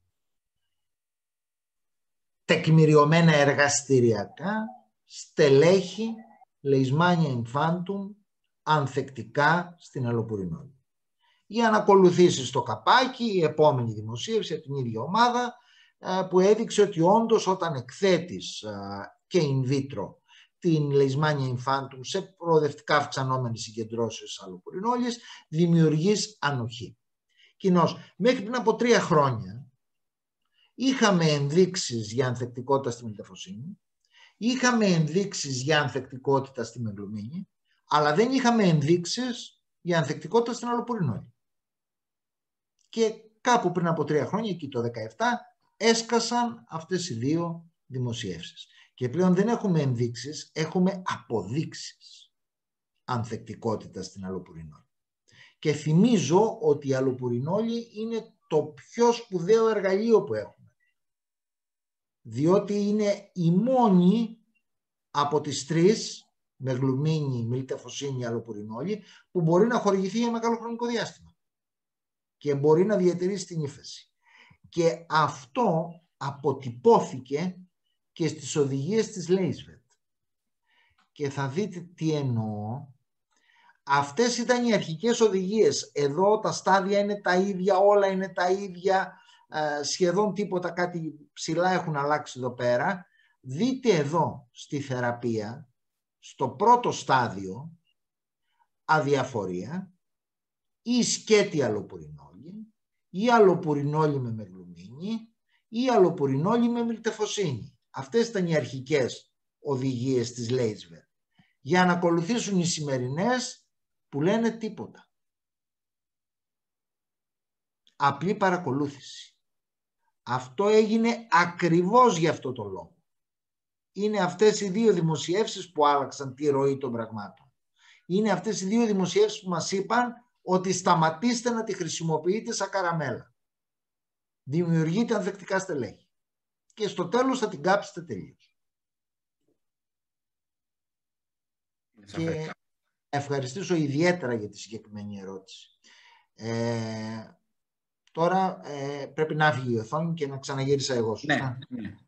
τεκμηριωμένα εργαστηριακά στελέχη Leishmania infantum ανθεκτικά στην αλοπουρινόλη. Για να ακολουθήσει στο καπάκι η επόμενη δημοσίευση από την ίδια ομάδα που έδειξε ότι όντως όταν εκθέτεις και in vitro την Leishmania infantum σε προοδευτικά αυξανόμενες συγκεντρώσεις αλοπουρινόλης δημιουργείς ανοχή. κοινώς. Μέχρι πριν από τρία χρόνια είχαμε ενδείξεις για ανθεκτικότητα στη μιλτεφοσίνη, είχαμε ενδείξεις για ανθεκτικότητα στη μεγλουμίνη, αλλά δεν είχαμε ενδείξεις για ανθεκτικότητα στην αλοπουρινόλη. Και κάπου πριν από τρία χρόνια, εκεί το δύο χιλιάδες δεκαεπτά, έσκασαν αυτές οι δύο δημοσιεύσεις. Και πλέον δεν έχουμε ενδείξεις, έχουμε αποδείξεις ανθεκτικότητα στην αλοπουρινόλη. Και θυμίζω ότι η αλοπουρινόλη είναι το πιο σπουδαίο εργαλείο που έχουμε. Διότι είναι η μόνη από τις τρεις, μεγλουμίνη, μιλτεφοσίνη, αλοπουρινόλη, που μπορεί να χορηγηθεί για μεγάλο χρονικό διάστημα. Και μπορεί να διατηρήσει την ύφεση. Και αυτό αποτυπώθηκε και στις οδηγίες της Λέισβετ. Και θα δείτε τι εννοώ. Αυτές ήταν οι αρχικές οδηγίες. Εδώ τα στάδια είναι τα ίδια, όλα είναι τα ίδια, σχεδόν τίποτα, κάτι ψηλά έχουν αλλάξει εδώ πέρα. Δείτε εδώ στη θεραπεία, στο πρώτο στάδιο, αδιαφορία, ή σκέτη αλοπουρινόλη, ή αλοπουρινόλη με μεγλουμίνη, ή αλοπουρινόλη με μιλτεφοσίνη. Αυτές ήταν οι αρχικές οδηγίες της Λέισβερ. Για να ακολουθήσουν οι σημερινές που λένε τίποτα. Απλή παρακολούθηση. Αυτό έγινε ακριβώς για αυτό το λόγο. Είναι αυτές οι δύο δημοσιεύσεις που άλλαξαν τη ροή των πραγμάτων. Είναι αυτές οι δύο δημοσιεύσεις που μας είπαν ότι σταματήστε να τη χρησιμοποιείτε σαν καραμέλα. Δημιουργείτε ανθεκτικά στελέχη. Και στο τέλος θα την κάψετε τελείως. Και ευχαριστήσω ιδιαίτερα για τη συγκεκριμένη ερώτηση. Ε, τώρα ε, πρέπει να φύγει η οθόνη και να ξαναγύρισα εγώ. Σωστά? Ναι, ναι.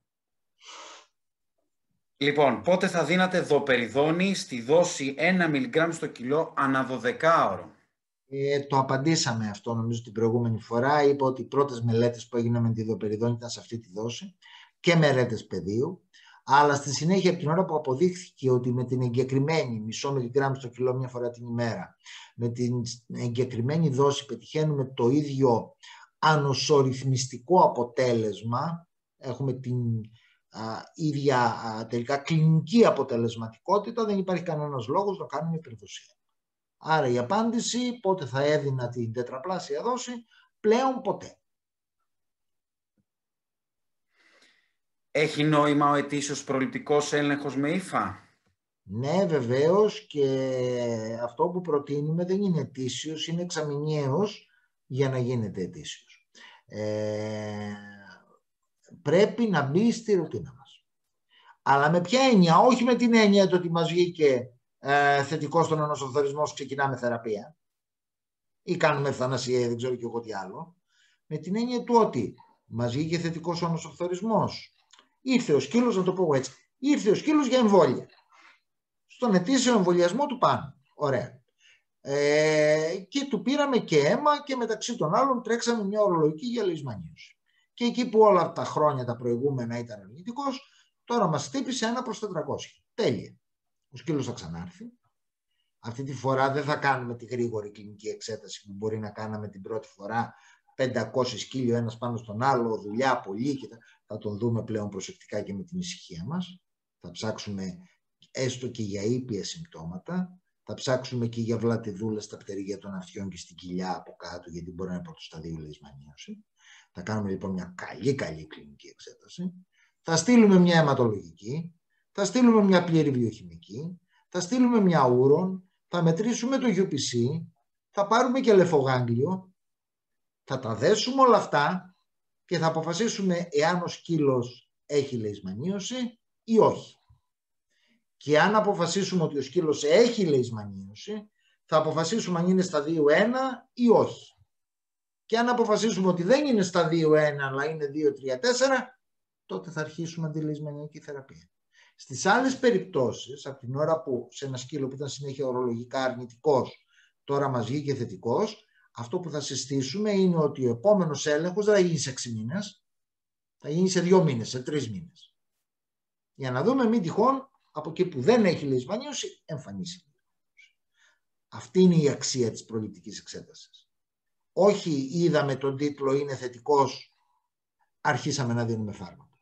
Λοιπόν, πότε θα δίνατε δοπεριδόνη στη δόση ένα μιλιγκράμμ στο κιλό ανά δωδεκάωρο? Ε, το απαντήσαμε αυτό νομίζω την προηγούμενη φορά. Είπα ότι οι πρώτες μελέτες που έγιναν με τη δοπεριδόνη ήταν σε αυτή τη δόση και μελέτες πεδίου. Αλλά στη συνέχεια, από την ώρα που αποδείχθηκε ότι με την εγκεκριμένη μισό μιλιγκράμμ στο κιλό μια φορά την ημέρα, με την εγκεκριμένη δόση πετυχαίνουμε το ίδιο ανοσορυθμιστικό αποτέλεσμα, έχουμε την α, ίδια α, τελικά κλινική αποτελεσματικότητα, δεν υπάρχει κανένας λόγος να κάνουμε υπερδοσία. Άρα η απάντηση, πότε θα έδινα την τετραπλάσια δόση, πλέον ποτέ. Έχει νόημα ο ετήσιος προληπτικός έλεγχος με ύφα? Ναι, βεβαίως, και αυτό που προτείνουμε δεν είναι ετήσιος, είναι εξαμηνιαίος για να γίνεται ετήσιος. Ε, πρέπει να μπει στη ρουτίνα μας. Αλλά με ποια έννοια? Όχι με την έννοια το ότι μας βγήκε ε, θετικό στον ανοσοφθορισμό, ξεκινάμε θεραπεία ή κάνουμε ευθανασία, δεν ξέρω και εγώ τι άλλο. Με την έννοια του ότι μας βγήκε θετικός ο ανοσοφθορισμός, ήρθε ο σκύλος, να το πω έτσι, ήρθε ο σκύλος για εμβόλια. Στον ετήσιο εμβολιασμό του πάνω. Ωραία. Ε, και του πήραμε και αίμα και μεταξύ των άλλων τρέξαμε μια ορολογική για λεϊσμανίωση. Και εκεί που όλα τα χρόνια τα προηγούμενα ήταν αρνητικός, τώρα μας χτύπησε ένα προς τετρακόσια. Τέλεια. Ο σκύλος θα ξανάρθει. Αυτή τη φορά δεν θα κάνουμε τη γρήγορη κλινική εξέταση που μπορεί να κάναμε την πρώτη φορά, πεντακόσια κιλό ένας πάνω στον άλλο, δουλειά πολύ, και θα, θα τον δούμε πλέον προσεκτικά και με την ησυχία μας. Θα ψάξουμε έστω και για ήπια συμπτώματα, θα ψάξουμε και για βλατιδούλες στα πτερυγεία των αυτιών και στην κοιλιά από κάτω, γιατί μπορεί να είναι πρώτο σταδίο λεϊσμανίωση. Θα κάνουμε λοιπόν μια καλή καλή κλινική εξέταση. Θα στείλουμε μια αιματολογική, θα στείλουμε μια πλήρη βιοχημική, θα στείλουμε μια ούρον, θα μετρήσουμε το γιου πι σι, θα πάρουμε και λεφογάγγλιο, θα τα δέσουμε όλα αυτά και θα αποφασίσουμε εάν ο σκύλος έχει λεϊσμανίωση ή όχι. Και αν αποφασίσουμε ότι ο σκύλος έχει λεϊσμανίωση, θα αποφασίσουμε αν είναι σταδίου ένα ή όχι. Και αν αποφασίσουμε ότι δεν είναι σταδίου ένα, αλλά είναι δύο, τρία, τέσσερα, τότε θα αρχίσουμε αντιλεϊσμανιακή θεραπεία. Στις άλλες περιπτώσεις, από την ώρα που σε ένα σκύλο που ήταν συνέχεια ορολογικά αρνητικός, τώρα μας βγήκε θετικός, αυτό που θα συστήσουμε είναι ότι ο επόμενος έλεγχος δεν θα γίνει σε έξι μήνες, θα γίνει σε δύο μήνες, σε τρεις μήνες. Για να δούμε μην τυχόν από εκεί που δεν έχει λεϊσμανίωση εμφανίσει. Αυτή είναι η αξία της προληπτικής εξέτασης. όχι είδαμε τον τίτλο είναι θετικός, αρχίσαμε να δίνουμε φάρμακα.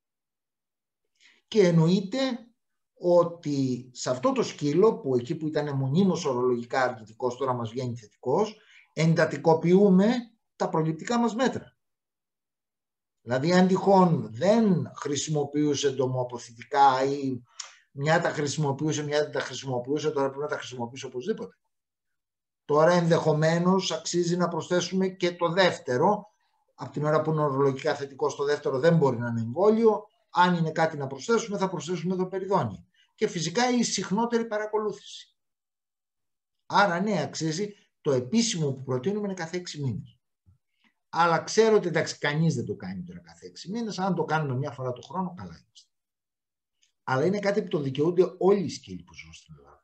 Και εννοείται ότι σε αυτό το σκύλο, που εκεί που ήταν μονίμως ορολογικά αρνητικός, τώρα μας βγαίνει θετικός, εντατικοποιούμε τα προληπτικά μας μέτρα. Δηλαδή, αν τυχόν δεν χρησιμοποιούσε εντομοαποθητικά ή μια τα χρησιμοποιούσε, μια δεν τα χρησιμοποιούσε, τώρα πρέπει να τα χρησιμοποιήσει οπωσδήποτε. Τώρα ενδεχομένως αξίζει να προσθέσουμε και το δεύτερο. Από την ώρα που είναι ορολογικά θετικό, το δεύτερο δεν μπορεί να είναι εμβόλιο. Αν είναι κάτι να προσθέσουμε, θα προσθέσουμε δοπεριδόνη. Και φυσικά η συχνότερη παρακολούθηση. Άρα ναι, αξίζει. Το επίσημο που προτείνουμε είναι κάθε έξι μήνες. Αλλά ξέρω ότι εντάξει, κανείς δεν το κάνει τώρα κάθε έξι μήνες. Αν το κάνουμε μια φορά το χρόνο, καλά είμαστε. Αλλά είναι κάτι που το δικαιούνται όλοι οι σκύλοι που ζουν στην Ελλάδα.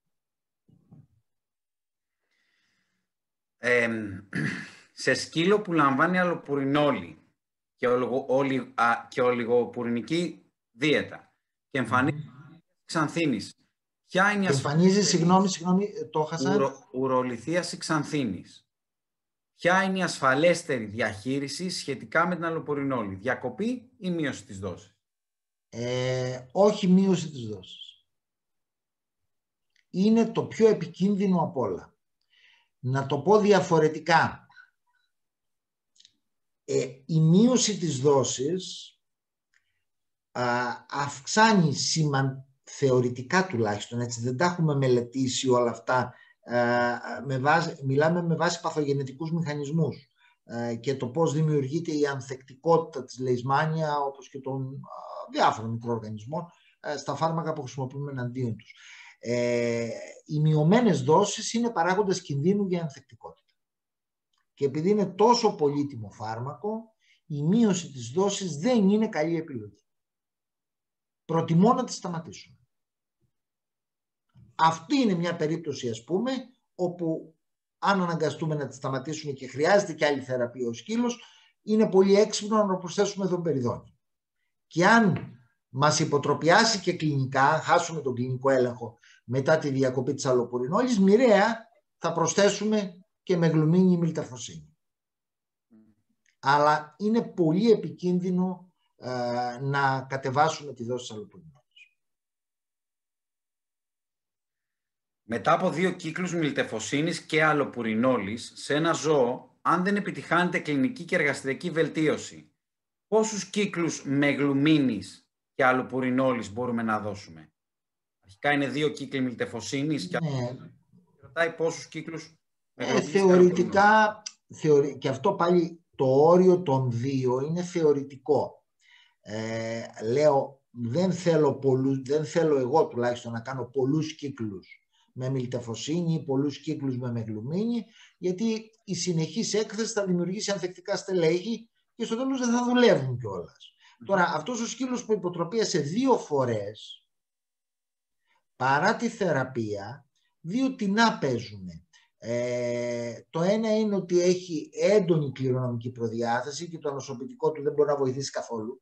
Ε, σε σκύλο που λαμβάνει αλοπουρινόλη και, ολιγο, ολι, α, και ολιγοπουρινική δίαιτα και εμφανίζει mm. ξανθίνης, ποια είναι η ασφαλέστερη... Εμφανίζει, συγγνώμη, συγγνώμη, το έχασα. Ουρο, ουρολιθίαση ξανθίνης. Ποια είναι η ασφαλέστερη διαχείριση σχετικά με την αλοπουρινόλη, διακοπή ή μείωση της δόσης? Ε, όχι μείωση της δόσης. Είναι το πιο επικίνδυνο απ' όλα. Να το πω διαφορετικά. Ε, η μείωση της δόσης α, αυξάνει σήμαν, θεωρητικά τουλάχιστον, έτσι, δεν τα έχουμε μελετήσει όλα αυτά, α, με βάση, μιλάμε με βάση παθογενετικούς μηχανισμούς α, και το πώς δημιουργείται η ανθεκτικότητα της Leishmania, όπως και των α, διάφορων μικροοργανισμών α, στα φάρμακα που χρησιμοποιούμε εναντίον τους. Ε, οι μειωμένες δόσεις είναι παράγοντες κινδύνου για ανθεκτικότητα. Και επειδή είναι τόσο πολύτιμο φάρμακο, η μείωση της δόσης δεν είναι καλή επιλογή. Προτιμώ να τη σταματήσουμε. Αυτή είναι μια περίπτωση, ας πούμε, όπου αν αναγκαστούμε να τη σταματήσουμε και χρειάζεται και άλλη θεραπεία ο σκύλος, είναι πολύ έξυπνο να προσθέσουμε δοπεριδόνη. Και αν μας υποτροπιάσει και κλινικά, χάσουμε τον κλινικό έλεγχο μετά τη διακοπή της αλοπουρινόλης, μοιραία θα προσθέσουμε και μεγλουμίνη μιλταφοσίνη. Αλλά είναι πολύ επικίνδυνο ε, να κατεβάσουμε τη δόση της αλοπουρινόλης. Μετά από δύο κύκλους μιλτεφοσίνης και αλοπουρινόλης σε ένα ζώο, αν δεν επιτυχάνεται κλινική και εργαστηριακή βελτίωση, πόσους κύκλους μεγλουμίνης και αλοπουρινόλης μπορούμε να δώσουμε? Αρχικά είναι δύο κύκλοι μιλτεφοσίνης και ναι. ρωτάει πόσους κύκλους ε, θεωρητικά, θεωρη... και αυτό πάλι το όριο των δύο είναι θεωρητικό. Ε, λέω δεν θέλω, πολλούς, δεν θέλω εγώ τουλάχιστον να κάνω πολλούς κύκλους με μιλτεφοσίνη ή πολλούς κύκλους με μεγλουμίνη, γιατί η συνεχής έκθεση θα δημιουργήσει ανθεκτικά στελέχη και στο τέλος δεν θα δουλεύουν κιόλας. Mm-hmm. Τώρα αυτός ο σκύλος που υποτροπίασε δύο φορές παρά τη θεραπεία, δύο τινά παίζουν. Ε, το ένα είναι ότι έχει έντονη κληρονομική προδιάθεση και το ανοσοποιητικό του δεν μπορεί να βοηθήσει καθόλου.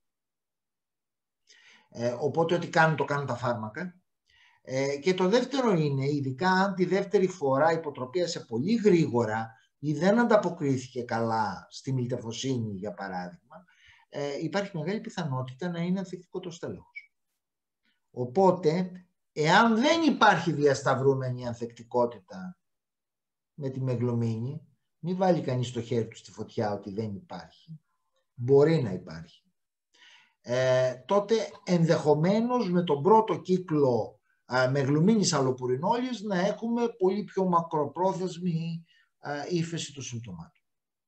Ε, οπότε ό,τι κάνουν το κάνουν τα φάρμακα. Ε, και το δεύτερο είναι, ειδικά αν τη δεύτερη φορά υποτροπίασε πολύ γρήγορα ή δεν ανταποκρίθηκε καλά στη μιλτεφοσίνη, για παράδειγμα, ε, υπάρχει μεγάλη πιθανότητα να είναι ανθεκτικό το στέλεχος. Οπότε, εάν δεν υπάρχει διασταυρούμενη ανθεκτικότητα με τη μεγλομίνη, μην βάλει κανείς το χέρι του στη φωτιά ότι δεν υπάρχει. Μπορεί να υπάρχει. Ε, τότε ενδεχομένως με τον πρώτο κύκλο α, μεγλουμίνης αλοπουρινόλης να έχουμε πολύ πιο μακροπρόθεσμη α, ύφεση των συμπτωμάτων.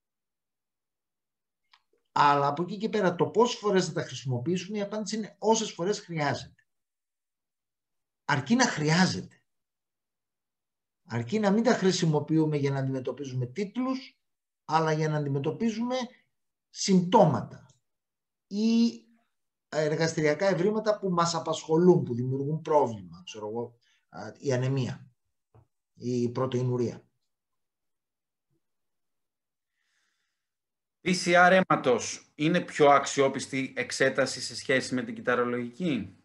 Αλλά από εκεί και πέρα το πόσες φορές θα τα χρησιμοποιήσουμε, η απάντηση είναι όσες φορές χρειάζεται. Αρκεί να χρειάζεται. Αρκεί να μην τα χρησιμοποιούμε για να αντιμετωπίζουμε τίτλους, αλλά για να αντιμετωπίζουμε συμπτώματα ή εργαστηριακά ευρήματα που μας απασχολούν, που δημιουργούν πρόβλημα, ξέρω εγώ, η ανεμία, η πρωτεϊνουρία. πι σι αρ αίματος είναι πιο αξιόπιστη εξέταση σε σχέση με την κυταρολογική?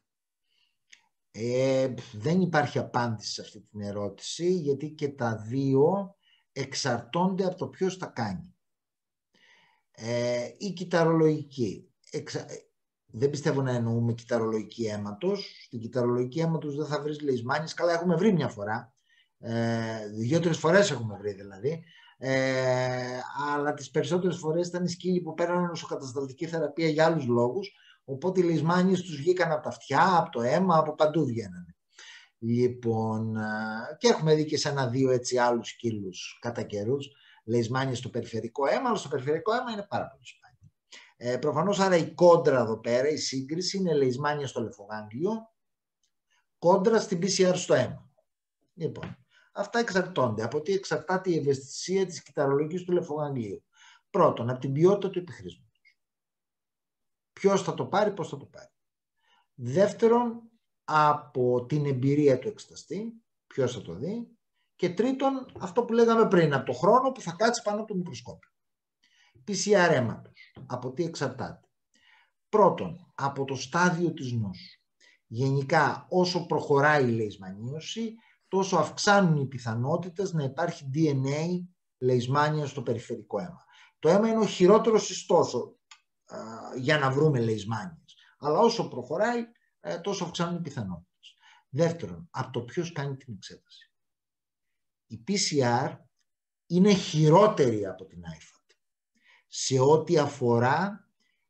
Ε, δεν υπάρχει απάντηση σε αυτή την ερώτηση, γιατί και τα δύο εξαρτώνται από το ποιος τα κάνει. Ε, η κυταρολογική. Εξα... Δεν πιστεύω να εννοούμε κυταρολογική αίματος. Στην κυταρολογική αίματος δεν θα βρεις λεϊσμάνιες. Καλά, έχουμε βρει μια φορά. Ε, Δύο-τρεις φορές έχουμε βρει δηλαδή. Ε, αλλά τις περισσότερες φορές ήταν οι σκύλοι που πέραναν νοσοκατασταλτική θεραπεία για άλλους λόγους. Οπότε οι λεϊσμάνιες τους βγήκαν από τα αυτιά, από το αίμα, από παντού βγαίνανε. Λοιπόν, και έχουμε δει και σε ένα-δύο έτσι άλλους σκύλους κατά καιρούς, λεϊσμάνιες στο περιφερικό αίμα, αλλά στο περιφερικό αίμα είναι πάρα πολύ σπάνιο. Ε, προφανώς, άρα η κόντρα εδώ πέρα, η σύγκριση είναι λεϊσμάνια στο λεφογάγγλιο, κόντρα στην πι σι αρ στο αίμα. Λοιπόν, αυτά εξαρτώνται. Από τι εξαρτάται η ευαισθησία της κυταρολογικής του λεφογάγγλιου? Πρώτον, από την ποιότητα του επιχρήσματος. Ποιος θα το πάρει, πώς θα το πάρει. Δεύτερον, από την εμπειρία του εξεταστή, ποιος θα το δει. Και τρίτον, αυτό που λέγαμε πριν, από το χρόνο που θα κάτσει πάνω από το μικροσκόπιο. πι σι αρ αίματος. Από τι εξαρτάται? Πρώτον, από το στάδιο της νόσου. Γενικά, όσο προχωράει η λεϊσμανίωση, τόσο αυξάνουν οι πιθανότητες να υπάρχει ντι εν έι λεϊσμάνια στο περιφερικό αίμα. Το αίμα είναι ο χειρότερος ιστός για να βρούμε λεϊσμάνιες. Αλλά όσο προχωράει, τόσο αυξάνουν οι πιθανότητες. Δεύτερον, από το ποιος κάνει την εξέταση. Η πι σι αρ είναι χειρότερη από την άι φατ σε ό,τι αφορά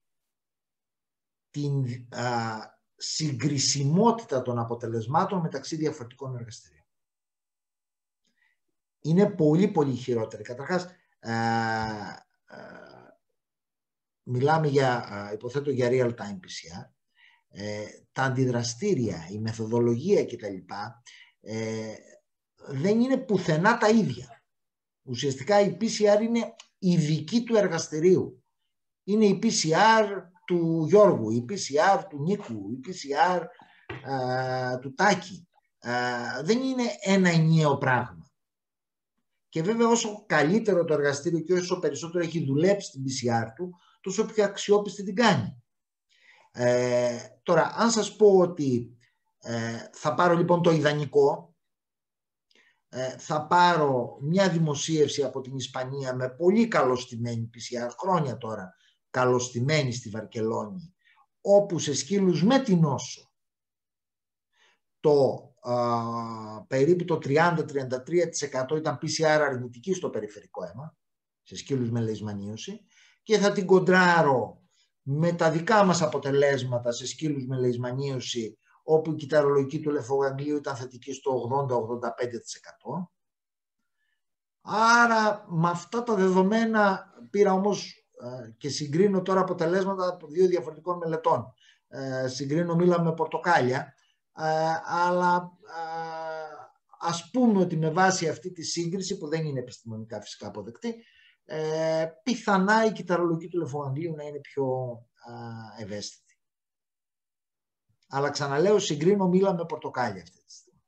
την α, συγκρισιμότητα των αποτελεσμάτων μεταξύ διαφορετικών εργαστηρίων. Είναι πολύ πολύ χειρότερη. Καταρχάς, α, α, μιλάμε για, α, υποθέτω για real-time πι σι αρ. Ε, τα αντιδραστήρια, η μεθοδολογία κτλ. Ε, δεν είναι πουθενά τα ίδια. Ουσιαστικά η πι σι αρ είναι η δική του εργαστηρίου. Είναι η πι σι αρ του Γιώργου, η πι σι αρ του Νίκου, η πι σι αρ α, του Τάκη. Α, δεν είναι ένα ενιαίο πράγμα. Και βέβαια όσο καλύτερο το εργαστήριο και όσο περισσότερο έχει δουλέψει την πι σι αρ του, τόσο πιο αξιόπιστη την κάνει. Ε, τώρα, αν σας πω ότι ε, θα πάρω λοιπόν το ιδανικό, ε, θα πάρω μια δημοσίευση από την Ισπανία με πολύ καλοστημένη πι σι αρ, χρόνια τώρα καλοστημένη στη Βαρκελόνη, όπου σε σκύλους με την νόσο το α, περίπου το τριάντα με τριάντα τρία τοις εκατό ήταν πι σι αρ αρνητική στο περιφερικό αίμα, σε σκύλους με λεϊσμανίωση, και θα την κοντράρω με τα δικά μας αποτελέσματα σε σκύλους με λεϊσμανίωση, όπου η κυταρολογική του λεφογαγγλίου ήταν θετική στο ογδόντα με ογδόντα πέντε τοις εκατό. Άρα με αυτά τα δεδομένα πήρα όμως ε, και συγκρίνω τώρα αποτελέσματα από δύο διαφορετικών μελετών. Ε, συγκρίνω μήλα με πορτοκάλια, ε, αλλά ε, ας πούμε ότι με βάση αυτή τη σύγκριση, που δεν είναι επιστημονικά φυσικά αποδεκτή, Ε, πιθανά η κυταρολογική του λεφογαγγλίου να είναι πιο α, ευαίσθητη. Αλλά ξαναλέω, συγκρίνω μήλα με πορτοκάλια αυτή τη στιγμή.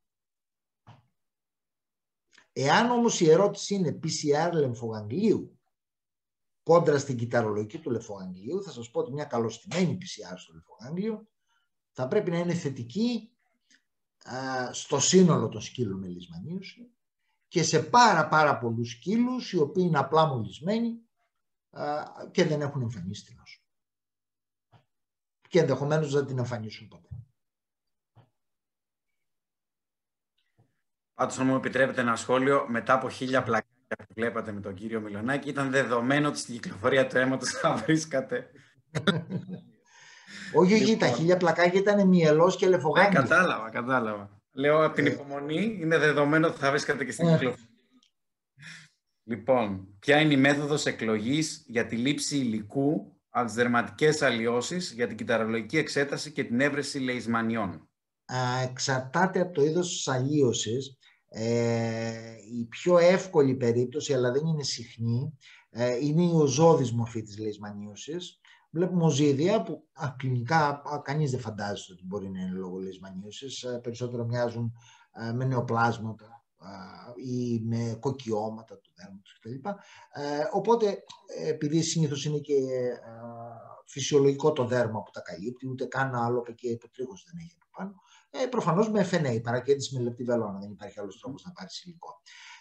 Εάν όμως η ερώτηση είναι πι σι αρ λεμφογαγγλίου κόντρα στην κυταρολογική του λεφογαγγλίου, θα σας πω ότι μια καλοστημένη πι σι αρ στο λεφογάγγλιο θα πρέπει να είναι θετική α, στο σύνολο των σκύλων με λεϊσμανίωση και σε πάρα πάρα πολλούς σκύλους οι οποίοι είναι απλά μολυσμένοι α, και δεν έχουν εμφανίσει την νόσο. Και ενδεχομένως δεν την εμφανίσουν ποτέ. Πάντως, αν μου επιτρέπετε ένα σχόλιο, μετά από χίλια πλακάκια που βλέπατε με τον κύριο Μιλονάκη, ήταν δεδομένο ότι στην κυκλοφορία του αίματος θα βρίσκατε. Όχι, όχι, τα χίλια πλακάκια ήταν μυελός και λεφογάγγλιο. Ναι, κατάλαβα, κατάλαβα. Λέω από την ε... υπομονή, είναι δεδομένο ότι θα βρίσκατε και στην ε... κυκλοφορία. Λοιπόν, ποια είναι η μέθοδος εκλογής για τη λήψη υλικού από τις δερματικές αλλοιώσεις για την κυταρολογική εξέταση και την έβρεση λεϊσμανιών? Εξαρτάται από το είδος της αλλοίωσης. Ε, η πιο εύκολη περίπτωση, αλλά δεν είναι συχνή, ε, είναι η οζώδης μορφή της λεϊσμανίωσης. Βλέπουμε οζύδια που α, κλινικά α, κανείς δεν φαντάζεται ότι μπορεί να είναι λόγω λεϊσμανίωσης. Ε, περισσότερο μοιάζουν ε, με νεοπλάσματα ε, ή με κοκκιώματα του δέρματος κτλ. Ε, οπότε, επειδή συνήθως είναι και ε, φυσιολογικό το δέρμα που τα καλύπτει, ούτε καν άλλο και υποτρίχωση δεν έχει από πάνω, ε, προφανώς με εφ εν έι, παρακέντηση με λεπτή βελόνα, δεν υπάρχει άλλος τρόπος να πάρει υλικό.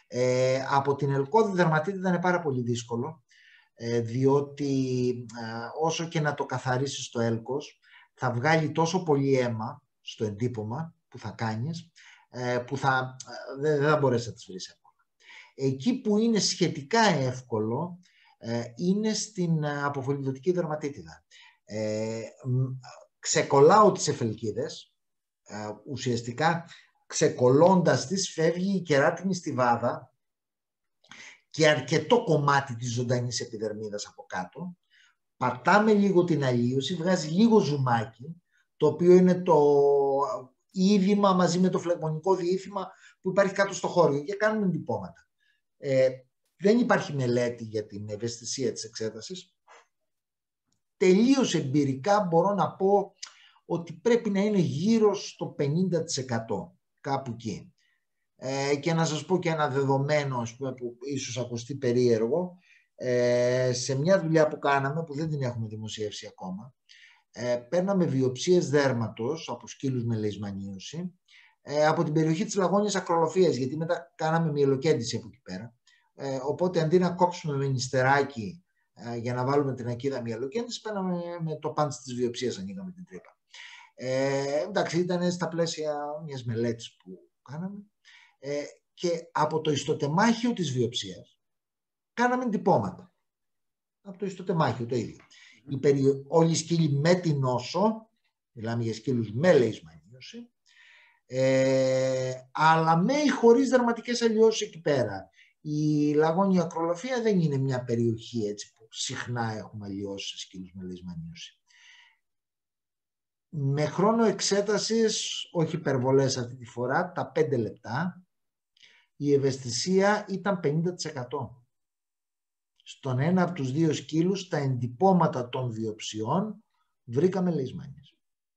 Ε, από την ελκώδη δερματίτιδα είναι πάρα πολύ δύσκολο, ε, διότι ε, όσο και να το καθαρίσεις το έλκος, θα βγάλει τόσο πολύ αίμα στο εντύπωμα που θα κάνεις, ε, που θα, ε, δεν θα μπορέσεις να τις βρεις εύκολα. Εκεί που είναι σχετικά εύκολο ε, είναι στην αποφολιδωτική δερματίτιδα. Ε, ξεκολλάω τις εφελκίδες, ε, ουσιαστικά ξεκολλώντας τις φεύγει η κεράτινη στιβάδα και αρκετό κομμάτι της ζωντανής επιδερμίδας από κάτω. Πατάμε λίγο την αλλίωση, βγάζει λίγο ζουμάκι, το οποίο είναι το είδημα μαζί με το φλεγμονικό διήθημα που υπάρχει κάτω στο χώριο, και κάνουμε εντυπώματα. Ε, δεν υπάρχει μελέτη για την ευαισθησία της εξέτασης. Τελείως εμπειρικά μπορώ να πω ότι πρέπει να είναι γύρω στο πενήντα τοις εκατό, κάπου εκεί. Ε, και να σας πω και ένα δεδομένο, ας πούμε, που ίσως ακουστεί περίεργο. Ε, σε μια δουλειά που κάναμε, που δεν την έχουμε δημοσιεύσει ακόμα, ε, παίρναμε βιοψίες δέρματος από σκύλους με λεϊσμανίωση, ε, από την περιοχή της Λαγόνιας Ακρολοφίας, γιατί μετά κάναμε μυελοκέντηση από εκεί πέρα. Ε, οπότε αντί να κόψουμε με νηστεράκι ε, για να βάλουμε την ακίδα μυελοκέντηση, παίρναμε με το πάντς της βιοψίας, ανοίγαμε την τρύπα. Ε, εντάξει, ήταν στα πλαίσια μιας μελέτης που κάναμε, ε, και από το ιστοτεμάχιο της βιοψίας κάναμε εντυπώματα. Από το ιστοτεμάχιο το ίδιο. Οι περι... Όλοι οι σκύλοι με την νόσο, μιλάμε για σκύλους με λεϊσμανίωση, ε, αλλά με ή χωρίς δερματικές αλλοιώσεις εκεί πέρα. Η λαγόνια ακρολοφία δεν είναι μια περιοχή έτσι που συχνά έχουμε αλλοιώσει σε σκύλους με λεϊσμανίωση. Με χρόνο εξέτασης, όχι υπερβολές αυτή τη φορά, τα πέντε λεπτά, η ευαισθησία ήταν πενήντα τοις εκατό. Στον ένα από τους δύο σκύλους, τα εντυπώματα των βιοψιών βρήκαμε λεϊσμάνιες.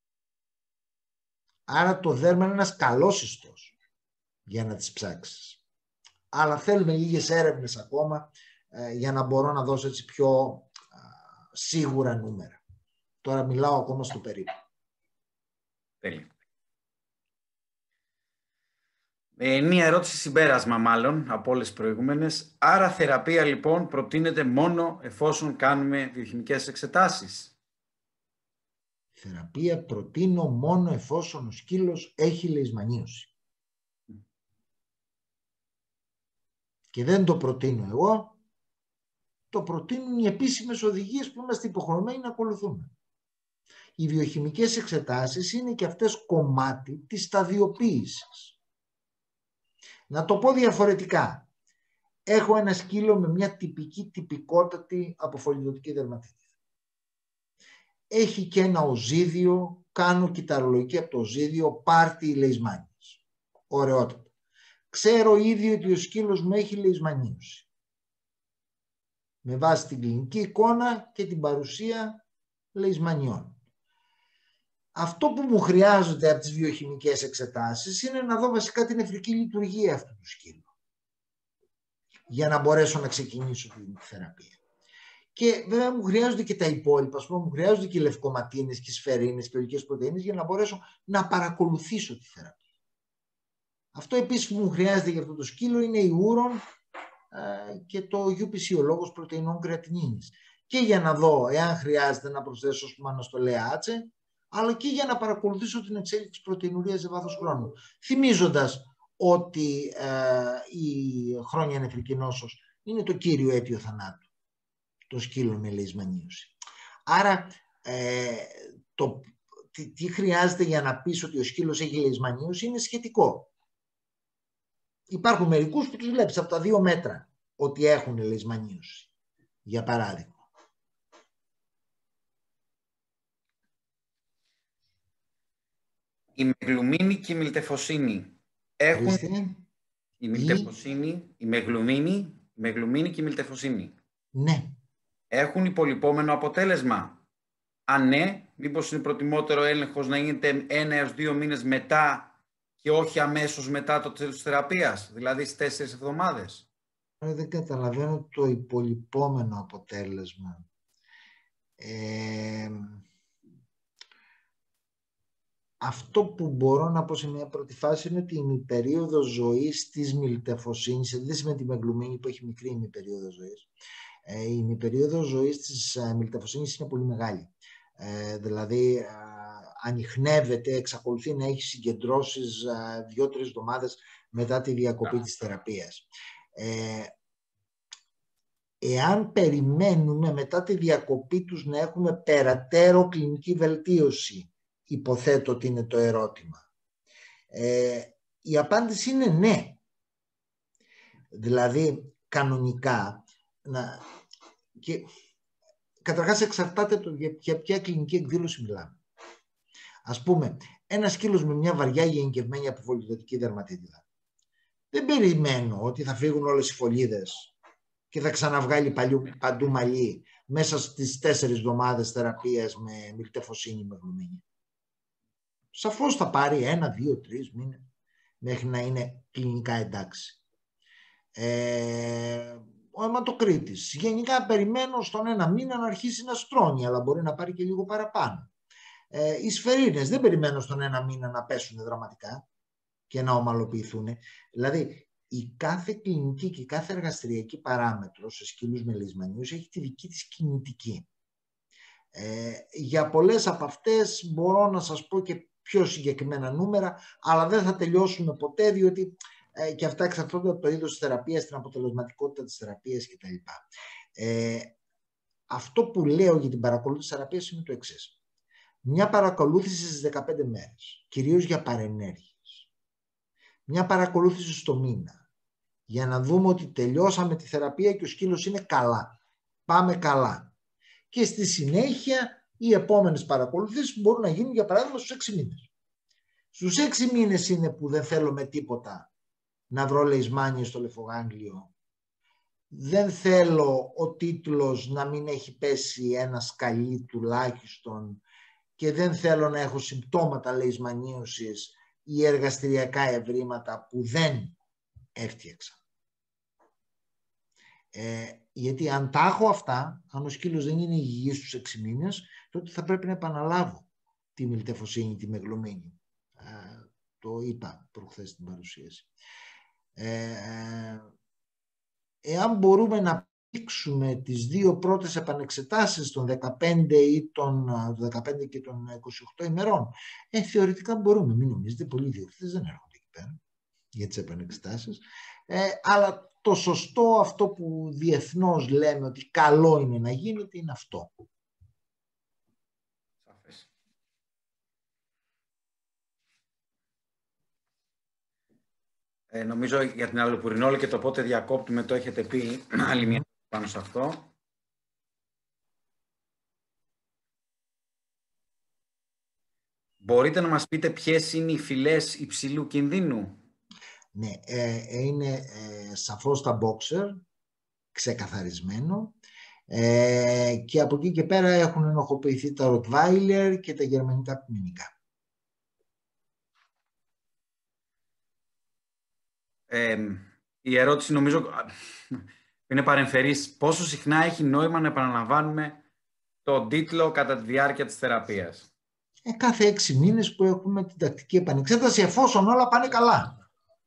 Άρα το δέρμα είναι ένας καλός ιστός για να τις ψάξεις. Αλλά θέλουμε λίγες έρευνες ακόμα ε, για να μπορώ να δώσω έτσι πιο α, σίγουρα νούμερα. Τώρα μιλάω ακόμα στο περίπου. Τέλεια. Ε, μία ερώτηση συμπέρασμα μάλλον από όλες τις προηγούμενες. Άρα θεραπεία λοιπόν προτείνεται μόνο εφόσον κάνουμε βιοχημικές εξετάσεις. Θεραπεία προτείνω μόνο εφόσον ο σκύλος έχει λεϊσμανίωση. Mm. Και δεν το προτείνω εγώ, το προτείνουν οι επίσημες οδηγίες που είμαστε υποχρεωμένοι να ακολουθούμε. Οι βιοχημικές εξετάσεις είναι και αυτές κομμάτι της σταδιοποίησης. Να το πω διαφορετικά. Έχω ένα σκύλο με μια τυπική, τυπικότατη αποφολιδωτική δερματίτιδα. Έχει και ένα οζίδιο, κάνω κυταρολογική από το οζίδιο, πάρτι λεϊσμάνιας. Ωραιότατα. Ξέρω ήδη ότι ο σκύλος μου έχει λεϊσμανίωση. Με βάση την κλινική εικόνα και την παρουσία λεϊσμανιών. Αυτό που μου χρειάζονται από τις βιοχημικές εξετάσεις είναι να δω βασικά την νεφρική λειτουργία αυτού του σκύλου, για να μπορέσω να ξεκινήσω την θεραπεία. Και βέβαια μου χρειάζονται και τα υπόλοιπα, ας πούμε, μου χρειάζονται και οι λευκοματίνες και οι σφαιρίνες και ολικές πρωτεΐνες για να μπορέσω να παρακολουθήσω τη θεραπεία. Αυτό επίσης που μου χρειάζεται για αυτό το σκύλο είναι η ούρον ε, και το γιου πι σι, ο λόγος πρωτεϊνών κρεατινίνης. Και για να δω εάν χρειάζεται να προσθέσω αναστολέα άτσε, αλλά και για να παρακολουθήσω την εξέλιξη πρωτεϊνουρίας σε βάθος χρόνου. Θυμίζοντας ότι ε, η χρόνια νεφρική νόσος είναι το κύριο αίτιο θανάτου, το σκύλο με λεϊσμανίωση. Άρα, ε, το, τι, τι χρειάζεται για να πεις ότι ο σκύλος έχει λεϊσμανίωση είναι σχετικό. Υπάρχουν μερικούς που τους βλέπεις από τα δύο μέτρα ότι έχουν λεϊσμανίωση, για παράδειγμα. Η μεγλουμίνη και η μιλτεφοσίνη έχουν... Ορίστε. Η μιλτεφοσίνη, η, η μεγλουμίνη, η μεγλουμίνη και η μιλτεφοσίνη. Ναι. Έχουν υπολοιπόμενο αποτέλεσμα. Αν ναι, μήπως είναι προτιμότερο έλεγχος να γίνεται ένα έως δύο μήνες μετά και όχι αμέσως μετά το τέλος της θεραπείας, δηλαδή στις τέσσερις εβδομάδες. Δεν καταλαβαίνω το υπολοιπόμενο αποτέλεσμα. Ε, αυτό που μπορώ να πω σε μια πρώτη φάση είναι ότι η ημιπερίοδος ζωής της μιλτεφοσύνης, σε αντίθεση με τη μεγλουμίνη που έχει μικρή ημιπερίοδος ζωής, η ημιπερίοδος ζωής της μιλτεφοσύνης είναι πολύ μεγάλη. Ε, δηλαδή ανιχνεύεται, εξακολουθεί να έχει συγκεντρώσεις δύο-τρεις εβδομάδες μετά τη διακοπή της θεραπείας. Ε, εάν περιμένουμε μετά τη διακοπή τους να έχουμε περαιτέρω κλινική βελτίωση, υποθέτω ότι είναι το ερώτημα. Ε, η απάντηση είναι ναι. Δηλαδή, κανονικά, να, και, καταρχάς εξαρτάται το για, για ποια κλινική εκδήλωση μιλάμε. Ας πούμε, ένα σκύλος με μια βαριά γενικευμένη αποβολιδωτική δερματίτιδα. Δεν περιμένω ότι θα φύγουν όλες οι φωλίδες και θα ξαναβγάλει παλιού, παντού μαλλί μέσα στις τέσσερις εβδομάδες θεραπείας με μιλτεφοσύνη με γλουμίνη. Σαφώς θα πάρει ένα, δύο, τρεις μήνες μέχρι να είναι κλινικά εντάξει. Ε, ο αιματοκρίτης. Γενικά περιμένω στον ένα μήνα να αρχίσει να στρώνει, αλλά μπορεί να πάρει και λίγο παραπάνω. Ε, οι σφαιρίνες δεν περιμένω στον ένα μήνα να πέσουν δραματικά και να ομαλοποιηθούν. Δηλαδή, η κάθε κλινική και κάθε εργαστηριακή παράμετρο σε σκύλους με λησμανίους έχει τη δική της κινητική. Ε, για πολλές από αυτές μπορώ να σας πω και πιο συγκεκριμένα νούμερα, αλλά δεν θα τελειώσουμε ποτέ, διότι ε, και αυτά εξαρτώνται από το είδος της θεραπείας, την αποτελεσματικότητα της θεραπείας κτλ. Ε, αυτό που λέω για την παρακολούθηση της θεραπείας είναι το εξής. Μια παρακολούθηση στις δεκαπέντε μέρες, κυρίως για παρενέργειες. Μια παρακολούθηση στο μήνα, για να δούμε ότι τελειώσαμε τη θεραπεία και ο σκύλος είναι καλά. Πάμε καλά. Και στη συνέχεια οι επόμενες παρακολουθήσεις μπορούν να γίνουν, για παράδειγμα, στους έξι μήνες. Στους έξι μήνες είναι που δεν θέλω με τίποτα να βρω λεϊσμάνιες στο λεφογάγγλιο. Δεν θέλω ο τίτλος να μην έχει πέσει ένα σκαλί τουλάχιστον και δεν θέλω να έχω συμπτώματα λεϊσμανίωσης ή εργαστηριακά ευρήματα που δεν έφτιαξα. Ε, γιατί αν τα έχω αυτά, αν ο σκύλος δεν είναι υγιής στους έξι μήνες, τότε θα πρέπει να επαναλάβω τη μιλτεφοσύνη, τη μεγλουμίνη. Ε, το είπα προχθές στην παρουσίαση. Ε, εάν μπορούμε να πήξουμε τις δύο πρώτες επανεξετάσεις των δεκαπέντε ή των δεκαπέντε και των είκοσι οκτώ ημερών, ε, θεωρητικά μπορούμε. Μην νομίζετε, πολλοί ιδιοκτήτες δεν έρχονται εκεί πέρα για τις επανεξετάσεις. Ε, αλλά το σωστό, αυτό που διεθνώς λέμε ότι καλό είναι να γίνεται, είναι αυτό. Ε, νομίζω για την αλλοπουρινόλη και το πότε διακόπτουμε το έχετε πει άλλη μια πάνω σε αυτό. Μπορείτε να μας πείτε ποιες είναι οι φυλές υψηλού κινδύνου? Ναι, ε, είναι ε, σαφώς τα boxer, ξεκαθαρισμένο. Ε, και από εκεί και πέρα έχουν ενοχοποιηθεί τα Rottweiler και τα γερμανικά ποιμηνικά. Ε, η ερώτηση νομίζω είναι παρεμφερής. Πόσο συχνά έχει νόημα να επαναλαμβάνουμε τον τίτλο κατά τη διάρκεια της θεραπείας? Ε, κάθε έξι μήνες που έχουμε την τακτική επανεξέταση, εφόσον όλα πάνε καλά.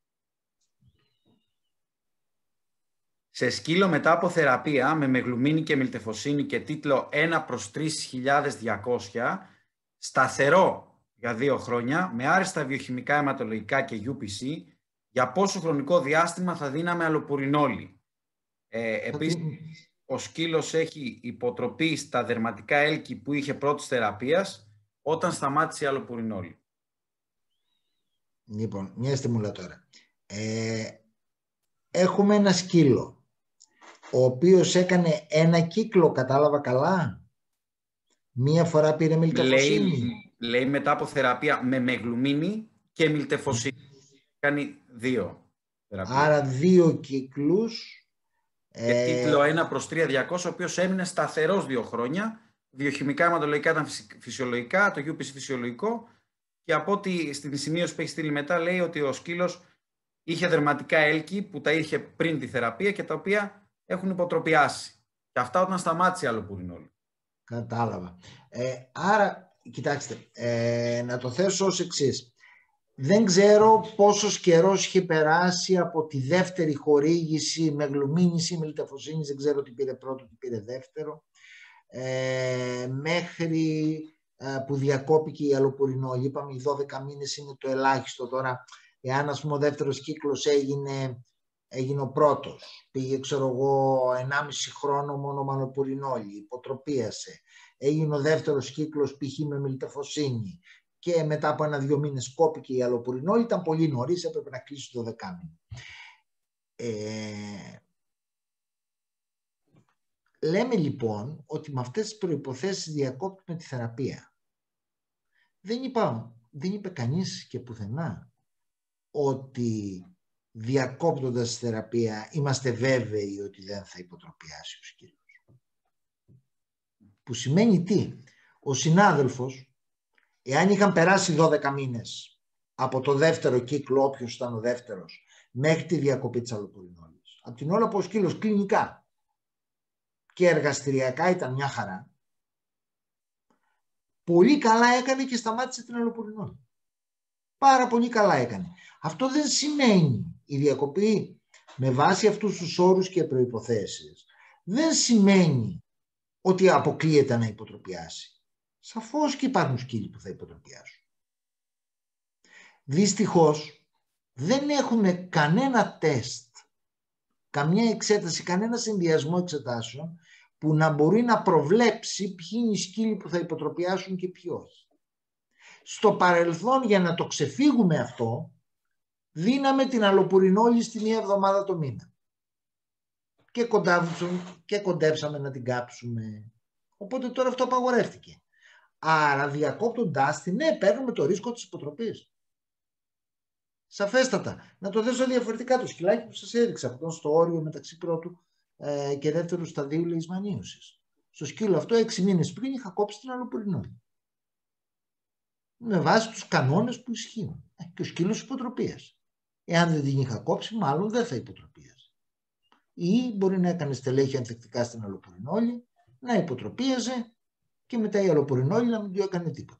Σε σκύλο μετά από θεραπεία με μεγλουμίνη και μιλτεφοσύνη και τίτλο ένα προς τρεις χιλιάδες διακόσια, σταθερό για δύο χρόνια, με άριστα βιοχημικά αιματολογικά και γιου πι σι, για πόσο χρονικό διάστημα θα δίναμε αλλοπουρινόλη? Ε, επίσης, ο σκύλος έχει υποτροπή στα δερματικά έλκη που είχε πρώτης θεραπείας όταν σταμάτησε η αλλοπουρινόλη. Λοιπόν, μοιάστε μου τώρα. Ε, έχουμε ένα σκύλο ο οποίος έκανε ένα κύκλο, κατάλαβα καλά? Μία φορά πήρε μιλτεφοσύνη. Λέει, λέει μετά από θεραπεία με μεγλουμίνη και μιλτεφοσύνη. Κάνει δύο θεραπείες. Άρα δύο κύκλους. Και ε... τίτλο ένα προς τρία διακόσια, ο οποίος έμεινε σταθερός δύο χρόνια. Βιοχημικά αιματολογικά ήταν φυσιολογικά, το γιου πι σι φυσιολογικό. Και από ό,τι στην σημείωση που έχει στείλει μετά, λέει ότι ο σκύλος είχε δερματικά έλκη που τα είχε πριν τη θεραπεία και τα οποία έχουν υποτροπιάσει. Και αυτά όταν σταμάτησε η αλλοπουρινόλη. Κατάλαβα. Ε, άρα κοιτάξτε, ε, να το θέσω ως εξής. Δεν ξέρω πόσος καιρός είχε περάσει από τη δεύτερη χορήγηση με γλουμίνης ή με λιταφοσίνης, δεν ξέρω τι πήρε πρώτο, τι πήρε δεύτερο, ε, μέχρι ε, που διακόπηκε η αλοπουρινόλη. Είπαμε οι δώδεκα μήνες είναι το ελάχιστο. Τώρα, εάν ας πούμε ο δεύτερος κύκλος έγινε, έγινε ο πρώτος, πήγε ξέρω εγώ ενάμιση χρόνο μόνο με αλοπουρινόλη, υποτροπίασε, έγινε ο δεύτερος κύκλος π.χ. με μιλταφοσίνη και μετά από ένα-δύο μήνες κόπηκε η αλοπουρινόλη, ήταν πολύ νωρίς, έπρεπε να κλείσει το δεκάμηνο. Ε, λέμε λοιπόν ότι με αυτές τις προϋποθέσεις διακόπτουμε τη θεραπεία. Δεν, είπα, δεν είπε κανείς και πουθενά ότι διακόπτοντας τη θεραπεία είμαστε βέβαιοι ότι δεν θα υποτροπιάσει ο σκύλος. Που σημαίνει τι? Ο συνάδελφος, εάν είχαν περάσει δώδεκα μήνες από το δεύτερο κύκλο, όποιος ήταν ο δεύτερος, μέχρι τη διακοπή της αλοπουρινόλης, από την ώρα που ο σκύλος κλινικά και εργαστηριακά ήταν μια χαρά, πολύ καλά έκανε και σταμάτησε την αλοπουρινόλη. Πάρα πολύ καλά έκανε. Αυτό δεν σημαίνει, η διακοπή με βάση αυτούς τους όρους και προϋποθέσεις, δεν σημαίνει ότι αποκλείεται να υποτροπιάσει. Σαφώς και υπάρχουν σκύλοι που θα υποτροπιάσουν. Δυστυχώς δεν έχουμε κανένα τεστ, καμιά εξέταση, κανένα συνδυασμό εξετάσεων που να μπορεί να προβλέψει ποιοι είναι οι σκύλοι που θα υποτροπιάσουν και ποιοι όχι. Στο παρελθόν, για να το ξεφύγουμε αυτό, δίναμε την αλοπουρινόλη στη μία εβδομάδα το μήνα. Και, και κοντέψαμε να την κάψουμε. Οπότε τώρα αυτό απαγορεύτηκε. Άρα διακόπτοντάς την, ναι, παίρνουμε το ρίσκο της υποτροπής. Σαφέστατα. Να το θέσω διαφορετικά, το σκυλάκι που σας έδειξα, αυτό στο όριο μεταξύ πρώτου ε, και δεύτερου σταδίου λεϊσμανίωσης. Στο σκύλο αυτό έξι μήνες πριν είχα κόψει την αλοπουρινόλη. Με βάση τους κανόνες που ισχύουν. Ε, και ο σκύλος υποτροπίας. Εάν δεν την είχα κόψει, μάλλον δεν θα υποτροπίαζε. Ή μπορεί να έκανε στελέχη ανθεκτικά στην αλοπουρινόλη, να υποτροπίαζε και μετά η αλοπουρινόλη να μην του έκανε τίποτα.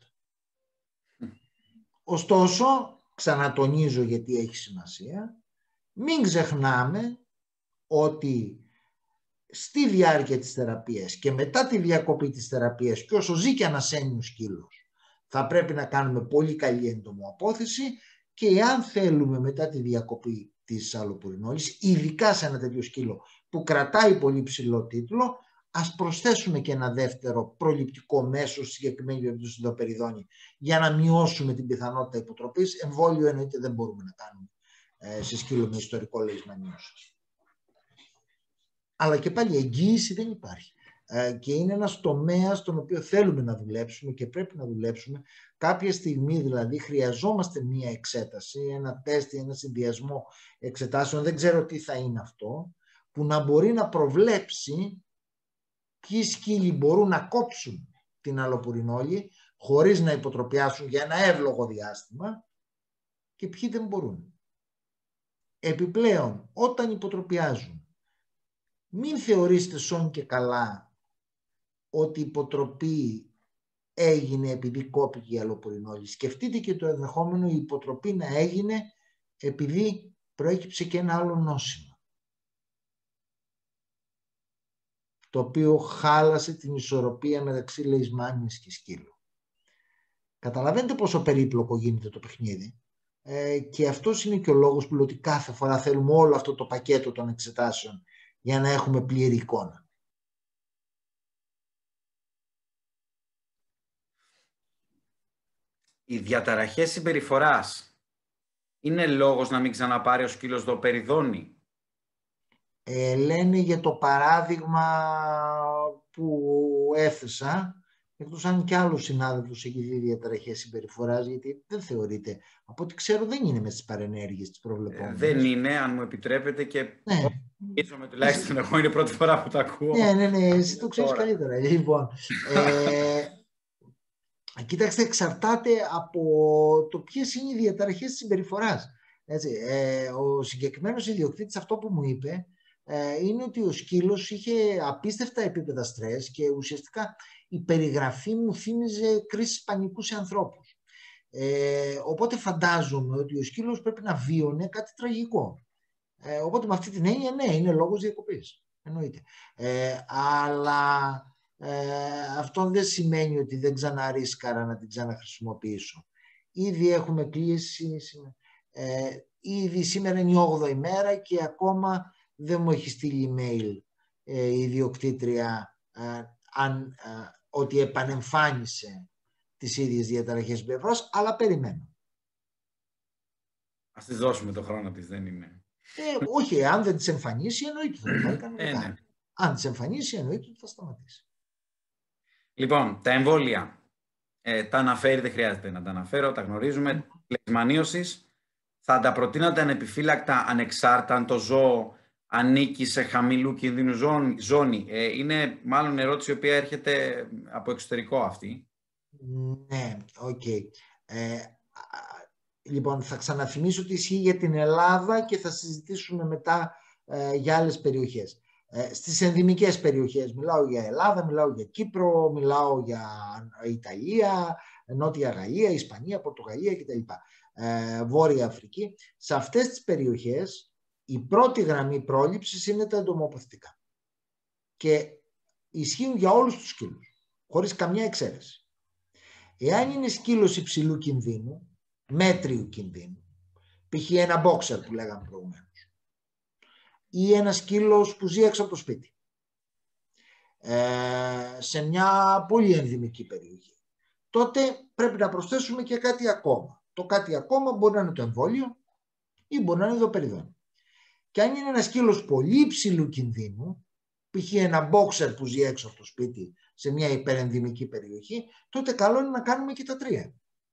Ωστόσο, ξανατονίζω γιατί έχει σημασία, μην ξεχνάμε ότι στη διάρκεια της θεραπείας και μετά τη διακοπή της θεραπείας και όσο ζει και ανασένει ο σκύλος, θα πρέπει να κάνουμε πολύ καλή εντομοαπόθεση και εάν θέλουμε μετά τη διακοπή της αλοπουρινόλης, ειδικά σε ένα τέτοιο σκύλο που κρατάει πολύ ψηλό τίτλο, ας προσθέσουμε και ένα δεύτερο προληπτικό μέσο, συγκεκριμένη περίπτωση στην δοπεριδόνη, για να μειώσουμε την πιθανότητα υποτροπής. Εμβόλιο εννοείται δεν μπορούμε να κάνουμε ε, σε σκύλο με ιστορικό λεϊσμανίωσης. Αλλά και πάλι εγγύηση δεν υπάρχει. Ε, και είναι ένας τομέας στον οποίο θέλουμε να δουλέψουμε και πρέπει να δουλέψουμε. Κάποια στιγμή δηλαδή χρειαζόμαστε μία εξέταση, ένα τεστ, ένα συνδυασμό εξετάσεων, δεν ξέρω τι θα είναι αυτό, που να μπορεί να προβλέψει ποιοι σκύλοι μπορούν να κόψουν την αλοπουρινόλη χωρίς να υποτροπιάσουν για ένα εύλογο διάστημα και ποιοι δεν μπορούν. Επιπλέον, όταν υποτροπιάζουν, μην θεωρήστε σόν και καλά ότι η υποτροπή έγινε επειδή κόπηκε η αλοπουρινόλη. Σκεφτείτε και το ενδεχόμενο η υποτροπή να έγινε επειδή προέκυψε και ένα άλλο νόσημα, το οποίο χάλασε την ισορροπία μεταξύ λεϊσμάνιας και σκύλου. Καταλαβαίνετε πόσο περίπλοκο γίνεται το παιχνίδι ε, και αυτός είναι και ο λόγος που λέω ότι κάθε φορά θέλουμε όλο αυτό το πακέτο των εξετάσεων για να έχουμε πλήρη εικόνα. Οι διαταραχές συμπεριφοράς είναι λόγος να μην ξαναπάρει ο σκύλος δοπεριδόνη? Ε, λένε για το παράδειγμα που έθεσα, εκτός αν και άλλος συνάδελφος έχει δει διαταραχές συμπεριφοράς, γιατί δεν θεωρείται, από ό,τι ξέρω δεν είναι μέσα στις παρενέργειες της προβλεπόμενης. Ε, δεν είναι, αν μου επιτρέπετε, και ναι. Ίσως, τουλάχιστον εγώ είναι η πρώτη φορά που το ακούω. Ναι, ναι, ναι, εσύ το ξέρεις καλύτερα. Λοιπόν, ε, κοίταξτε, εξαρτάται από το ποιες είναι οι διαταραχές της συμπεριφοράς. Έτσι, ε, ο συγκεκριμένος ιδιοκτήτης αυτό που μου είπε, ε, είναι ότι ο σκύλος είχε απίστευτα επίπεδα στρες και ουσιαστικά η περιγραφή μου θύμιζε κρίσεις πανικού σε ανθρώπους. Ε, οπότε φαντάζομαι ότι ο σκύλος πρέπει να βίωνε κάτι τραγικό. Ε, οπότε με αυτή την έννοια, ναι, είναι λόγος διακοπής. Εννοείται. Ε, αλλά ε, αυτό δεν σημαίνει ότι δεν ξαναρίσκαρα να την ξαναχρησιμοποιήσω. Ήδη έχουμε κλείσει, ε, ήδη σήμερα είναι η όγδοη μέρα και ακόμα δεν μου έχει στείλει email ε, η ιδιοκτήτρια ε, αν, ε, ότι επανεμφάνισε τις ίδιες διαταραχές μπλευρός, αλλά περιμένω. Ας τις δώσουμε το χρόνο της, δεν είναι. Ε, όχι, αν δεν τις εμφανίσει εννοείται θα πάει κανονικά. Ε, ναι. Αν τις εμφανίσει εννοείται ότι θα σταματήσει. Λοιπόν, τα εμβόλια. Ε, τα αναφέρει, δεν χρειάζεται να τα αναφέρω, τα γνωρίζουμε. Λεισμανίωσης. Θα τα προτείνατε ανεπιφύλακτα, ανεξάρτητα αν το ζώο ανήκει σε χαμηλού κινδύνου ζώνη. Ε, είναι μάλλον ερώτηση η οποία έρχεται από εξωτερικό αυτή. Ναι, οκ. Okay. Ε, λοιπόν, θα ξαναθυμίσω ότι ισχύει για την Ελλάδα και θα συζητήσουμε μετά ε, για άλλες περιοχές. Ε, στις ενδυμικές περιοχές, μιλάω για Ελλάδα, μιλάω για Κύπρο, μιλάω για Ιταλία, Νότια Γαλλία, Ισπανία, Πορτογαλία κτλ. Ε, Βόρεια Αφρική. Σε αυτές τις περιοχές η πρώτη γραμμή πρόληψης είναι τα εντομοαπαθητικά. Και ισχύουν για όλους τους σκύλους, χωρίς καμιά εξαίρεση. Εάν είναι σκύλος υψηλού κινδύνου, μέτριου κινδύνου, π.χ. ένα boxer που λέγαμε προηγουμένως, ή ένα σκύλος που ζει έξω από το σπίτι, ε, σε μια πολύ ενδυμική περιοχή, τότε πρέπει να προσθέσουμε και κάτι ακόμα. Το κάτι ακόμα μπορεί να είναι το εμβόλιο ή μπορεί να είναι το περιδόνιο. Και αν είναι ένα σκύλος πολύ υψηλού κινδύνου, π.χ. ένα boxer που ζει έξω από το σπίτι σε μια υπερενδυμική περιοχή, τότε καλό είναι να κάνουμε και τα τρία.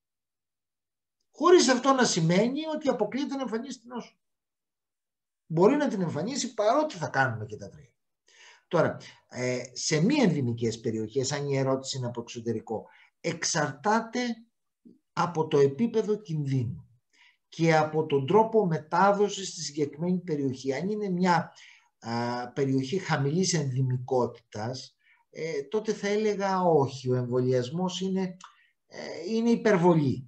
Χωρίς αυτό να σημαίνει ότι αποκλείεται να εμφανίσει την νόσο. Μπορεί να την εμφανίσει παρότι θα κάνουμε και τα τρία. Τώρα, ε, σε μη ενδυμικές περιοχές, αν η ερώτηση είναι από εξωτερικό, εξαρτάται από το επίπεδο κινδύνου και από τον τρόπο μετάδοσης στη συγκεκριμένη περιοχή. Αν είναι μια α, περιοχή χαμηλής ενδυμικότητας, ε, τότε θα έλεγα όχι, ο εμβολιασμός είναι, ε, είναι υπερβολή.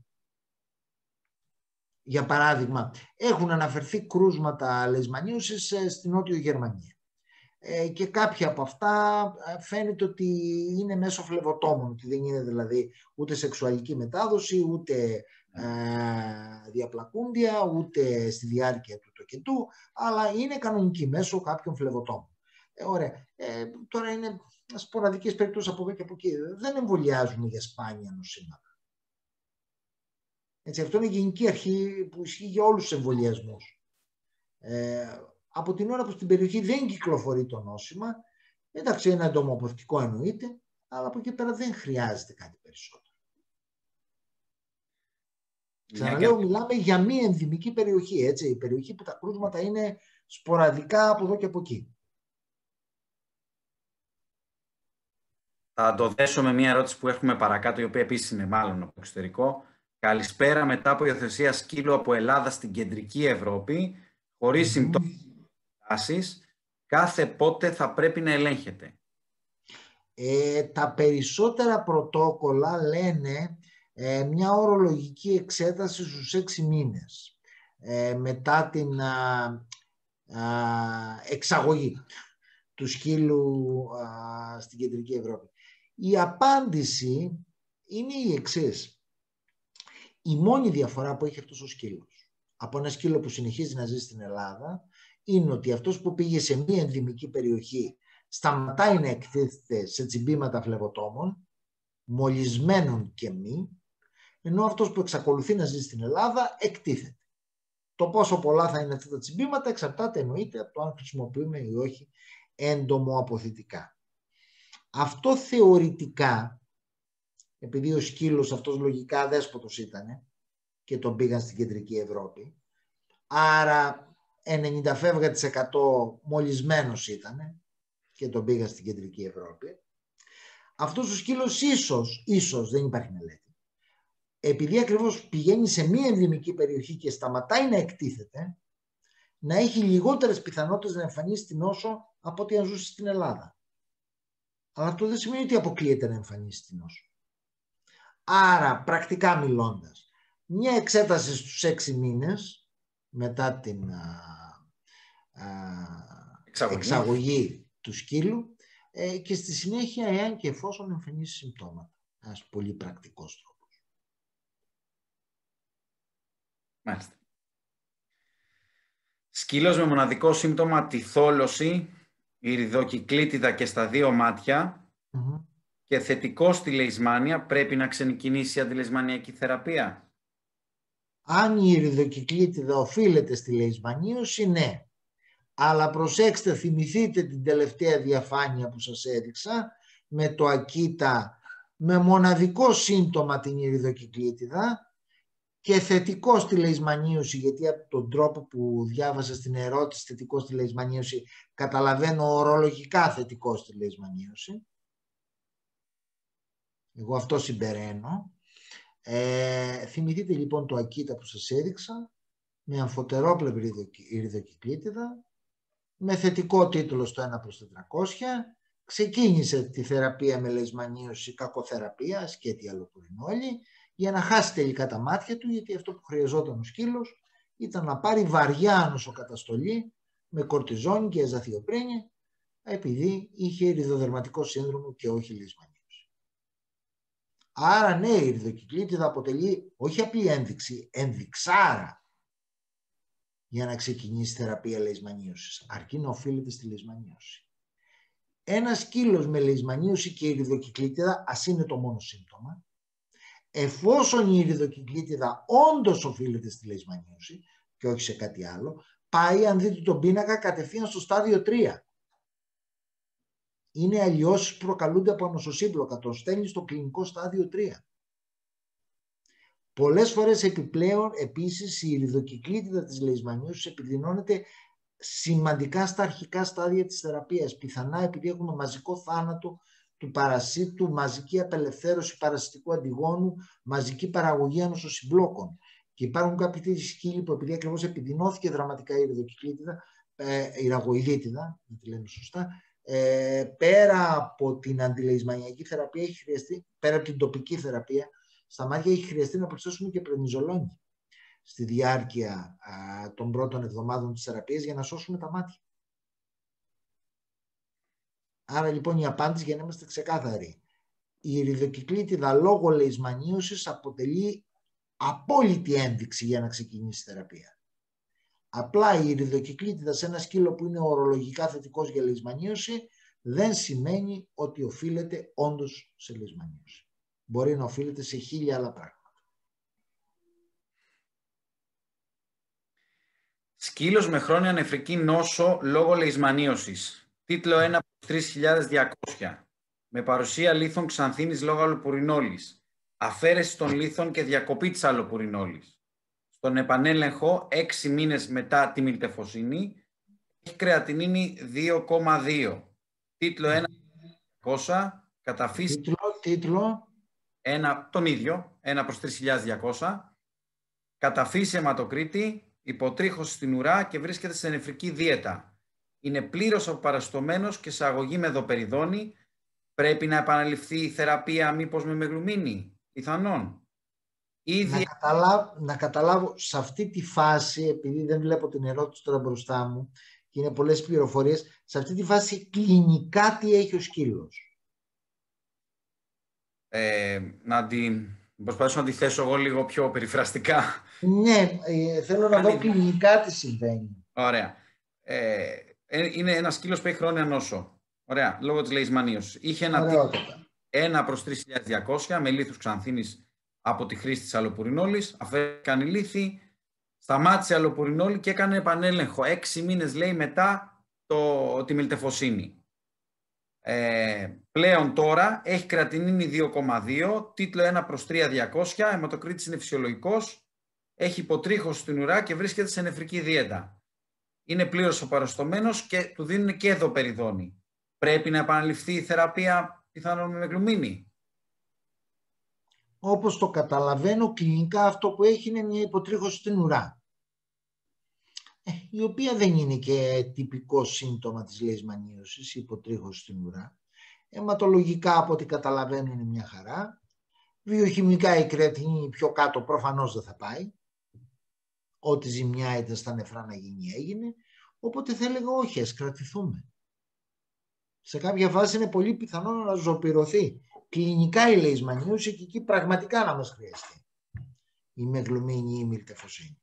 Για παράδειγμα, έχουν αναφερθεί κρούσματα λεισμανίωσης στην Νότιο Γερμανία. Ε, και κάποια από αυτά φαίνεται ότι είναι μέσω φλεβοτόμων, ότι δεν είναι δηλαδή ούτε σεξουαλική μετάδοση, ούτε ε, διαπλακούντια, ούτε στη διάρκεια του τοκετού, αλλά είναι κανονική μέσω κάποιων φλεβοτόμων. Ε, ωραία. Ε, τώρα είναι σποραδικές περιπτώσεις από εδώ και από εκεί. Δεν εμβολιάζουμε για σπάνια νοσήματα. Έτσι, αυτό είναι η γενική αρχή που ισχύει για όλους τους εμβολιασμούς. Ε, από την ώρα που στην περιοχή δεν κυκλοφορεί το νόσημα, εντάξει, ένα εντομοαπαθητικό εννοείται, αλλά από εκεί πέρα δεν χρειάζεται κάτι περισσότερο. Ξαναλέω, μιλάμε για μη ενδυμική περιοχή, έτσι, η περιοχή που τα κρούσματα είναι σποραδικά από εδώ και από εκεί. Θα το δέσω με μια ερώτηση που έχουμε παρακάτω, η οποία επίσης είναι μάλλον από εξωτερικό. Καλησπέρα, μετά από υιοθεσία σκύλου από Ελλάδα στην κεντρική Ευρώπη, χωρίς mm. συμπτώσεις, κάθε πότε θα πρέπει να ελέγχεται? Ε, τα περισσότερα πρωτόκολλα λένε ε, μια ορολογική εξέταση στους έξι μήνες ε, μετά την α, α, εξαγωγή του σκύλου α, στην κεντρική Ευρώπη. Η απάντηση είναι η εξής. Η μόνη διαφορά που έχει αυτός ο σκύλος από ένα σκύλο που συνεχίζει να ζει στην Ελλάδα είναι ότι αυτός που πήγε σε μία ενδυμική περιοχή σταματάει να εκτίθεται σε τσιμπήματα φλεβοτόμων, μολυσμένων και μη, ενώ αυτός που εξακολουθεί να ζει στην Ελλάδα εκτίθεται. Το πόσο πολλά θα είναι αυτά τα τσιμπήματα εξαρτάται εννοείται από το αν χρησιμοποιούμε ή όχι εντομοαποθητικά. Αυτό θεωρητικά, επειδή ο σκύλος αυτός λογικά δέσποτος ήταν και τον πήγαν στην κεντρική Ευρώπη, άρα ενενήντα φεύγα τοις εκατό μολυσμένος ήταν και τον πήγαν στην κεντρική Ευρώπη, αυτός ο σκύλος ίσως, ίσως δεν υπάρχει μελέτη, επειδή ακριβώς πηγαίνει σε μία ενδυμική περιοχή και σταματάει να εκτίθεται, να έχει λιγότερες πιθανότητες να εμφανίσει την νόσο από ότι αν ζούσε στην Ελλάδα. Αλλά αυτό δεν σημαίνει ότι αποκλείεται να εμφανίσει την νόσο. Άρα, πρακτικά μιλώντας, μια εξέταση στους έξι μήνες μετά την α, α, εξαγωγή. εξαγωγή του σκύλου ε, και στη συνέχεια, εάν και εφόσον εμφανίσει συμπτώματα. Ένας πολύ πρακτικός τρόπος. Μάλιστα. Σκύλος με μοναδικό σύμπτωμα τη θόλωση, ηριδοκυκλίτιδα και στα δύο μάτια Mm-hmm. και θετικό στη λεϊσμάνια, πρέπει να ξεκινήσει η αντιλεϊσμανιακή θεραπεία. Αν η ηριδοκυκλίτιδα οφείλεται στη λεϊσμανίωση, ναι. Αλλά προσέξτε, θυμηθείτε την τελευταία διαφάνεια που σας έδειξα με το Ακίτα με μοναδικό σύμπτωμα την ηριδοκυκλίτιδα και θετικό στη λεϊσμανίωση, γιατί από τον τρόπο που διάβασα στην ερώτηση θετικό στη λεϊσμανίωση καταλαβαίνω ορολογικά θετικό στη λεϊσμανίωση. Εγώ αυτό συμπεραίνω. Ε, θυμηθείτε λοιπόν το Ακίτα που σας έδειξα με αμφωτερόπλευρη ηριδοκυκλίτιδα, με θετικό τίτλο στο ένα προς τετρακόσια, ξεκίνησε τη θεραπεία με λεϊσμανίωση, κακοθεραπεία, σκέτη αλλοπουρινόλη, για να χάσει τελικά τα μάτια του, γιατί αυτό που χρειαζόταν ο σκύλος ήταν να πάρει βαριά νοσοκαταστολή με κορτιζόνη και εζαθιοπρίνη, επειδή είχε ηριδοδερματικό σύνδρομο και όχι λεϊσμανίωση. Άρα ναι, η ηριδοκυκλίτιδα αποτελεί όχι απλή ένδειξη, ενδειξάρα για να ξεκινήσει θεραπεία λεϊσμανίωσης, αρκεί να οφείλεται στη λεϊσμανίωση. Ένα σκύλος με λεϊσμανίωση και ηριδοκυκλίτιδα, ας είναι το μόνο σύμπτωμα, εφόσον η ηριδοκυκλίτιδα όντως οφείλεται στη λεϊσμανίωση και όχι σε κάτι άλλο, πάει, αν δείτε τον πίνακα, κατευθείαν στο στάδιο τρία. Είναι αλλοιώσεις που προκαλούνται από ανοσοσύμπλοκα, τον στέλνει στο κλινικό στάδιο τρία. Πολλές φορές επιπλέον, επίσης, η ηριδοκυκλίτιδα της λεϊσμανίωσης επιδεινώνεται σημαντικά στα αρχικά στάδια της θεραπείας, πιθανά επειδή έχουμε μαζικό θάνατο του παρασίτου, μαζική απελευθέρωση παρασιτικού αντιγόνου, μαζική παραγωγή ανοσοσυμπλόκων. Και υπάρχουν κάποιοι σκύλοι που επειδή ακριβώς επιδεινώθηκε δραματικά η ηριδοκυκλίτιδα, ε, η ραγοειδίτιδα, να τη λέμε σωστά, ε, πέρα από την αντιλεϊσμανιακή θεραπεία, έχει χρειαστεί, πέρα από την τοπική θεραπεία, στα μάτια έχει χρειαστεί να προσθέσουμε και πρενιζολόνη στη διάρκεια α, των πρώτων εβδομάδων της θεραπείας για να σώσουμε τα μάτια. Άρα λοιπόν η απάντηση, για να είμαστε ξεκάθαροι, η ηριδοκυκλίτιδα λόγω λεϊσμανίωσης αποτελεί απόλυτη ένδειξη για να ξεκινήσει η θεραπεία. Απλά η ηριδοκυκλίτιδα σε ένα σκύλο που είναι ορολογικά θετικός για λεϊσμανίωση δεν σημαίνει ότι οφείλεται όντως σε λεϊσμανίωση. Μπορεί να οφείλεται σε χίλια άλλα πράγματα. Σκύλος με χρόνια νεφρική νόσο λόγω λεϊσμανίωσης. Τίτλο ένα προς τρεις χιλιάδες διακόσια. Με παρουσία λίθων ξανθίνης λόγω αλλοπουρινόλης. Αφαίρεση των λίθων και διακοπή της αλλοπουρινόλης. Στον επανέλεγχο, έξι μήνες μετά τη μιλτεφοσίνη, έχει κρεατινίνη δύο κόμμα δύο. Τίτλο ένα διακόσια. Καταφύση... Τίτλο, τίτλο. Ένα, τον ίδιο, ένα προς τρεις χιλιάδες διακόσια. Καταφύση αιματοκρίτη, υποτρίχωση στην ουρά και βρίσκεται σε νεφρική δίαιτα. Είναι πλήρως αποπαραστωμένος και σε αγωγή με δοπεριδόνη. Πρέπει να επαναληφθεί η θεραπεία μήπως με μεγλουμίνη, πιθανόν. Ήδη... Να, καταλάβω, να καταλάβω σε αυτή τη φάση, επειδή δεν βλέπω την ερώτηση τώρα μπροστά μου και είναι πολλές πληροφορίες, σε αυτή τη φάση κλινικά τι έχει ο σκύλος. Ε, να την προσπαθήσω να τη θέσω εγώ λίγο πιο περιφραστικά. Ναι, ε, θέλω να δω κλινικά τι συμβαίνει. Ωραία. Ε, είναι ένας σκύλος που έχει χρόνια νόσο. Ωραία, λόγω της λεϊσμανίωσης. Είχε ένα τύπο ένα προς τρεις χιλιάδες διακόσια με λίθους ξανθίνης από τη χρήση της αλλοπουρινόλης. Αφέκανε λίθη, σταμάτησε η αλλοπουρινόλη και έκανε επανέλεγχο. Έξι μήνες λέει μετά το, τη μιλτεφοσίνη. Ε, πλέον τώρα έχει κρεατινίνη δύο κόμμα δύο, τίτλο ένα προς τρία χιλιάδες διακόσια, αιματοκρίτης είναι φυσιολογικός, έχει υποτρίχωση στην ουρά και βρίσκεται σε νεφρική δίαιτα. Είναι πλήρως απαραστωμένος και του δίνουν και δοπεριδόνη. Πρέπει να επαναληφθεί η θεραπεία πιθανόν με μεγλουμίνη. Όπως το καταλαβαίνω, κλινικά αυτό που έχει είναι μια υποτρίχωση στην ουρά. η οποία δεν είναι και τυπικό σύμπτωμα της λεϊσμανίωσης, η υποτρίχωση στην ουρά. Αιματολογικά, από ό,τι καταλαβαίνω, είναι μια χαρά. Βιοχημικά η κρεατινίνη πιο κάτω προφανώς δεν θα πάει. Ό,τι ζημιά ήταν στα νεφρά να γίνει έγινε. Οπότε θα έλεγα όχι, ας κρατηθούμε. Σε κάποια φάση είναι πολύ πιθανό να ζωπυρωθεί κλινικά η λεϊσμανίωση και εκεί πραγματικά να μας χρειαστεί η μεγλουμίνη ή η μιλτεφοσίνη.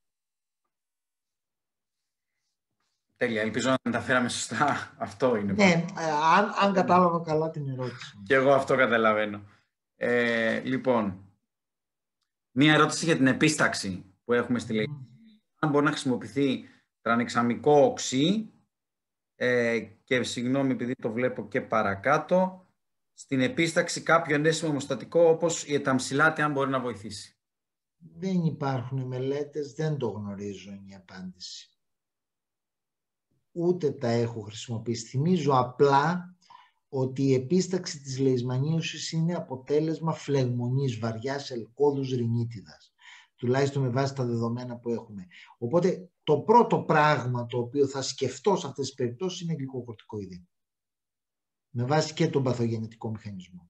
Τέλεια, ελπίζω να μεταφέραμε σωστά. Αυτό είναι. Ναι, αν, αν κατάλαβα καλά την ερώτηση. Και εγώ αυτό καταλαβαίνω. Ε, λοιπόν, μία ερώτηση για την επίσταξη που έχουμε στη λεϊσμανίωση. Αν μπορεί να χρησιμοποιηθεί τρανεξαμικό οξύ ε, και συγγνώμη επειδή το βλέπω και παρακάτω, στην επίσταξη κάποιο ενέσιμο αιμοστατικό όπως η εταμψιλάτη, αν μπορεί να βοηθήσει. Δεν υπάρχουν μελέτες, δεν το γνωρίζω είναι η απάντηση. Ούτε τα έχω χρησιμοποιήσει. Θυμίζω απλά ότι η επίσταξη της λεϊσμανίωσης είναι αποτέλεσμα φλεγμονής βαριάς ελκώδους ρινίτιδας. Τουλάχιστον με βάση τα δεδομένα που έχουμε. Οπότε το πρώτο πράγμα το οποίο θα σκεφτώ σε αυτές τις περιπτώσεις είναι γλυκοκορτικοειδή. Με βάση και τον παθογενετικό μηχανισμό.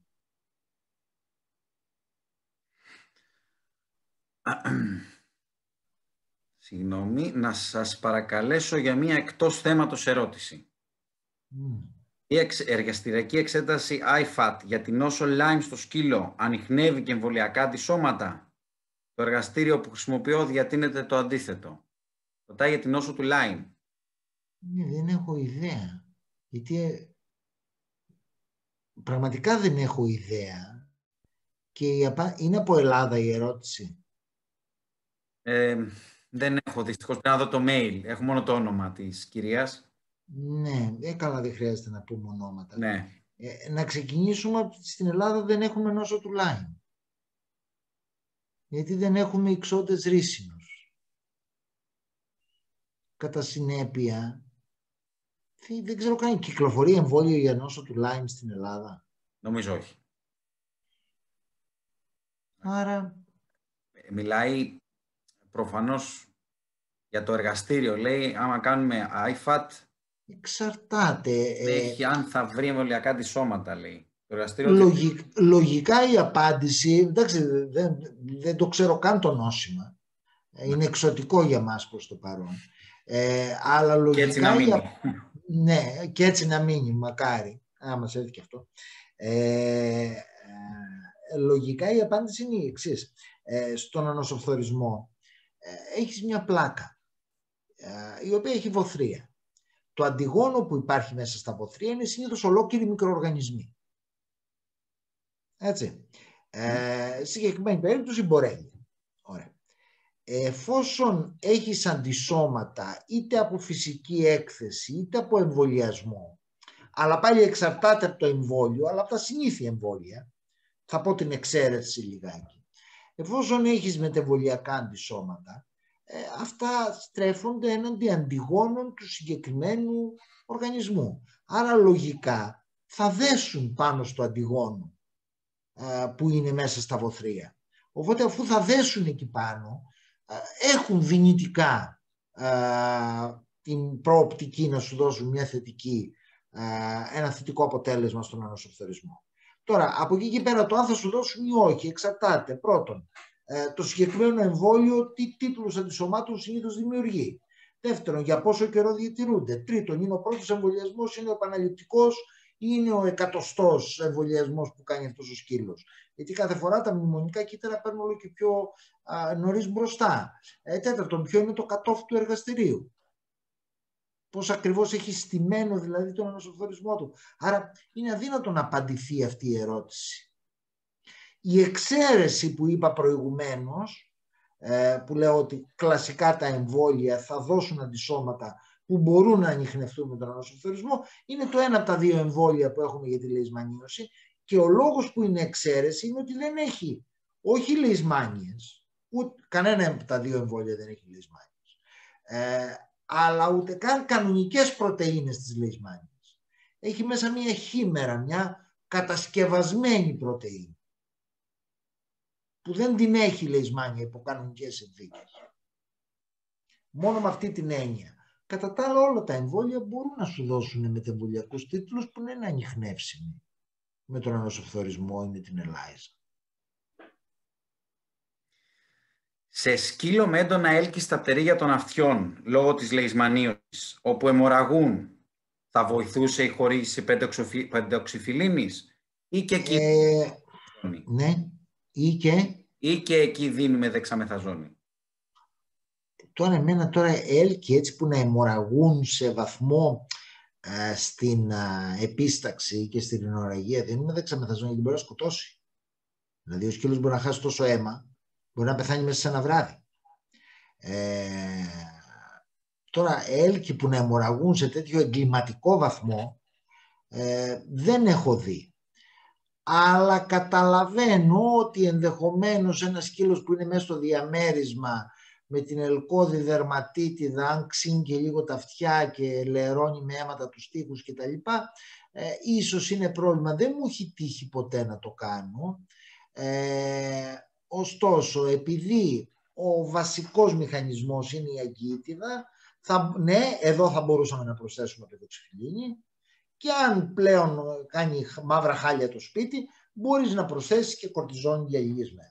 Συγγνώμη, να σας παρακαλέσω για μία εκτός θέματος ερώτηση. Mm. Η εργαστηριακή εξέταση άι φατ για την νόσο Lyme στο σκύλο ανιχνεύει και εμβολιακά αντισώματα? Το εργαστήριο που χρησιμοποιώ διατείνεται το αντίθετο. Ρωτάει για την νόσο του Lyme. Ναι, δεν έχω ιδέα. Γιατί πραγματικά δεν έχω ιδέα. Και η απα... είναι από Ελλάδα η ερώτηση. Ε, δεν έχω δυστυχώς, πρέπει να δω το mail. Έχω μόνο το όνομα της κυρίας. Ναι, ε, καλά, δεν χρειάζεται να πούμε ονόματα. Ναι. Ε, να ξεκινήσουμε, στην Ελλάδα δεν έχουμε νόσο του Lyme. Γιατί δεν έχουμε ιξότες ρίσινους. Κατά συνέπεια, δεν ξέρω καν, κυκλοφορεί εμβόλιο για νόσο του Lyme στην Ελλάδα? Νομίζω όχι. Άρα... Μιλάει προφανώς για το εργαστήριο. Λέει, άμα κάνουμε άι φατ, εξαρτάται. Έχει, ε, αν θα βρει εμβολιακά αντισώματα, λέει. Το εργαστήριο λογικ, δεν... Λογικά η απάντηση, εντάξει, δεν, δεν το ξέρω καν το νόσημα. Είναι εξωτικό για μας προς το παρόν. Ε, αλλά λογικά... Και έτσι να μείνει. Η... Ναι, και έτσι να μείνει, μακάρι. Α, μας έρθει και αυτό. Ε, ε, λογικά η απάντηση είναι η εξής. Ε, στον ανοσοφθορισμό ε, έχεις μια πλάκα ε, η οποία έχει βοθρία. Το αντιγόνο που υπάρχει μέσα στα βοθρία είναι συνήθως ολόκληροι μικροοργανισμοί. Έτσι. Ε, στη συγκεκριμένη περίπτωση μπορέλια. Ωραία. Εφόσον έχεις αντισώματα είτε από φυσική έκθεση είτε από εμβολιασμό, αλλά πάλι εξαρτάται από το εμβόλιο, αλλά από τα συνήθεια εμβόλια, θα πω την εξαίρεση λιγάκι. Εφόσον έχεις μετεμβολιακά αντισώματα, ε, αυτά στρέφονται έναντι αντιγόνων του συγκεκριμένου οργανισμού. Άρα λογικά θα δέσουν πάνω στο αντιγόνο ε, που είναι μέσα στα βοθρία. Οπότε αφού θα δέσουν εκεί πάνω, ε, έχουν δυνητικά ε, την προοπτική να σου δώσουν μια θετική, ε, ένα θετικό αποτέλεσμα στον ανοσοφθορισμό. Τώρα, από εκεί και πέρα το αν θα σου δώσουν ή όχι εξαρτάται. Πρώτον, ε, το συγκεκριμένο εμβόλιο τι τίτλους αντισωμάτων συνήθως δημιουργεί. Δεύτερον, για πόσο καιρό διατηρούνται. Τρίτον, είναι ο πρώτος εμβολιασμός, είναι ο επαναληπτικός ή είναι ο εκατοστός εμβολιασμός που κάνει αυτός ο σκύλος. Γιατί κάθε φορά τα μνημονικά κύτταρα παίρνουν όλο και πιο α, νωρίς μπροστά. Ε, τέταρτον, ποιο είναι το κατόφλι του εργαστηρίου. Πώς ακριβώς έχει στημένο δηλαδή τον ανοσοφθορισμό του. Άρα είναι αδύνατο να απαντηθεί αυτή η ερώτηση. Η εξαίρεση που είπα προηγουμένως, ε, που λέω ότι κλασικά τα εμβόλια θα δώσουν αντισώματα που μπορούν να ανιχνευτούν με τον ανοσοφθορισμό, είναι το ένα από τα δύο εμβόλια που έχουμε για τη λεϊσμανίωση και ο λόγος που είναι εξαίρεση είναι ότι δεν έχει όχι λεϊσμάνιες, ούτε κανένα από τα δύο εμβόλια δεν έχει λεϊσμάνιες. Ε, αλλά ούτε καν κανονικές πρωτεΐνες της λεϊσμάνιας. Έχει μέσα μια χήμερα, μια κατασκευασμένη πρωτεΐνη, που δεν την έχει η λεϊσμάνια υπό κανονικές συνθήκες. Μόνο με αυτή την έννοια Κατά τα άλλα, όλα τα εμβόλια μπορούν να σου δώσουν μετεμβολιακούς τίτλους που είναι ανιχνεύσιμοι με τον ανοσοφθορισμό ή την ελάιζα. Σε σκύλο με έντονα έλκη στα πτερίγια των αυτιών λόγω της λεϊσμανίωσης, όπου αιμορραγούν, θα βοηθούσε η χορήγηση πεντοξυφιλίνης ή και εκεί, ε, ναι, ή και... ή και εκεί δίνουμε δεξαμεθαζόνη. Τώρα εμένα τώρα έλκη έτσι που να αιμορραγούν σε βαθμό ε, στην ε, επίσταξη και στην ρινορραγία, δίνουμε δεξαμεθαζόνη γιατί μπορεί να σκοτώσει. Δηλαδή ο σκύλος μπορεί να χάσει τόσο αίμα, μπορεί να πεθάνει μέσα σε ένα βράδυ. Ε, τώρα έλκη που να αιμορραγούν σε τέτοιο εγκληματικό βαθμό ε, δεν έχω δει. Αλλά καταλαβαίνω ότι ενδεχομένως ένα σκύλος που είναι μέσα στο διαμέρισμα με την ελκώδη δερματίτιδα, αν ξύνει και λίγο τα αυτιά και λερώνει με αίματα τους τοίχους κτλ. Ε, ίσως είναι πρόβλημα. Δεν μου έχει τύχει ποτέ να το κάνω. Ε, ωστόσο, επειδή ο βασικός μηχανισμός είναι η αγκύτιδα, θα, ναι, εδώ θα μπορούσαμε να προσθέσουμε πεντοξυφιλίνη. Και αν πλέον κάνει μαύρα χάλια το σπίτι, μπορείς να προσθέσεις και κορτιζόνη για λίγες μέρες.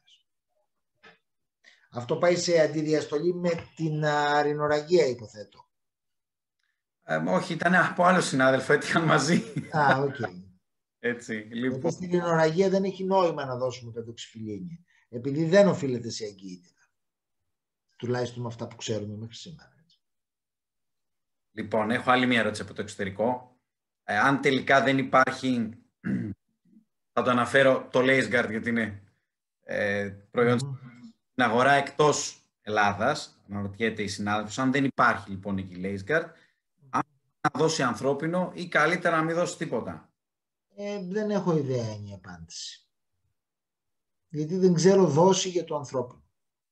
Αυτό πάει σε αντιδιαστολή με την ρινορραγία, υποθέτω. Ε, όχι, ήταν από άλλο συνάδελφο, έτυχαν μαζί. Α, οκ. Okay. Έτσι, λοιπόν. Γιατί στην ρινορραγία δεν έχει νόημα να δώσουμε πεντοξυφιλίνη, επειδή δεν οφείλεται σε αγκύτητα. Τουλάχιστον με αυτά που ξέρουμε μέχρι σήμερα. Έτσι. Λοιπόν, έχω άλλη μια ερώτηση από το εξωτερικό. Ε, αν τελικά δεν υπάρχει, θα το αναφέρω το LaceGuard γιατί είναι ε, προϊόν mm-hmm. στην αγορά εκτός Ελλάδας, αναρωτιέται η συνάδελφος, αν δεν υπάρχει λοιπόν εκεί LaceGuard, αν να δώσει ανθρώπινο ή καλύτερα να μην δώσει τίποτα. Ε, δεν έχω ιδέα είναι η απάντηση. Γιατί δεν ξέρω δόση για το ανθρώπινο.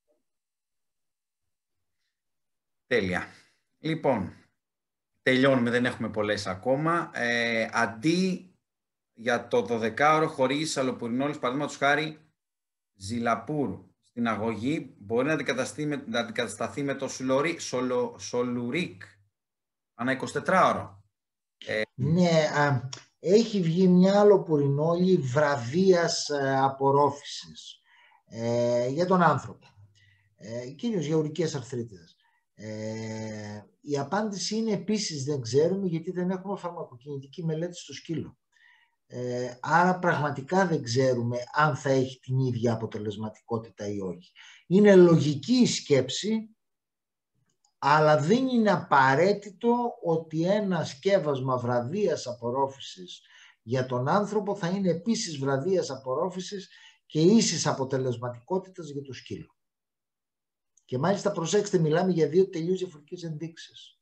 Τέλεια. Λοιπόν, τελειώνουμε, δεν έχουμε πολλές ακόμα. Ε, αντί για το δωδεκάωρο χορήγηση αλοπουρινόλης, παραδείγματος χάρη Ζιλαπούρ στην αγωγή, μπορεί να αντικατασταθεί με, να αντικατασταθεί με το Σολουρίκ ανά εικοσιτετράωρο. Ε, ναι, α, έχει βγει μια αλοπουρινόλη βραδίας α, απορρόφησης ε, για τον άνθρωπο. Ε, κυρίως για ουρικές αρθρίτιδες. Ε, η απάντηση είναι επίσης δεν ξέρουμε γιατί δεν έχουμε φαρμακοκινητική μελέτη στο σκύλο. Ε, άρα πραγματικά δεν ξέρουμε αν θα έχει την ίδια αποτελεσματικότητα ή όχι. Είναι λογική η σκέψη, αλλά δεν είναι απαραίτητο ότι ένα σκεύασμα βραδίας απορρόφησης για τον άνθρωπο θα είναι επίσης βραδίας απορρόφησης και ίσης αποτελεσματικότητας για το σκύλο. Και μάλιστα προσέξτε, μιλάμε για δύο τελείως διαφορετικές ενδείξεις.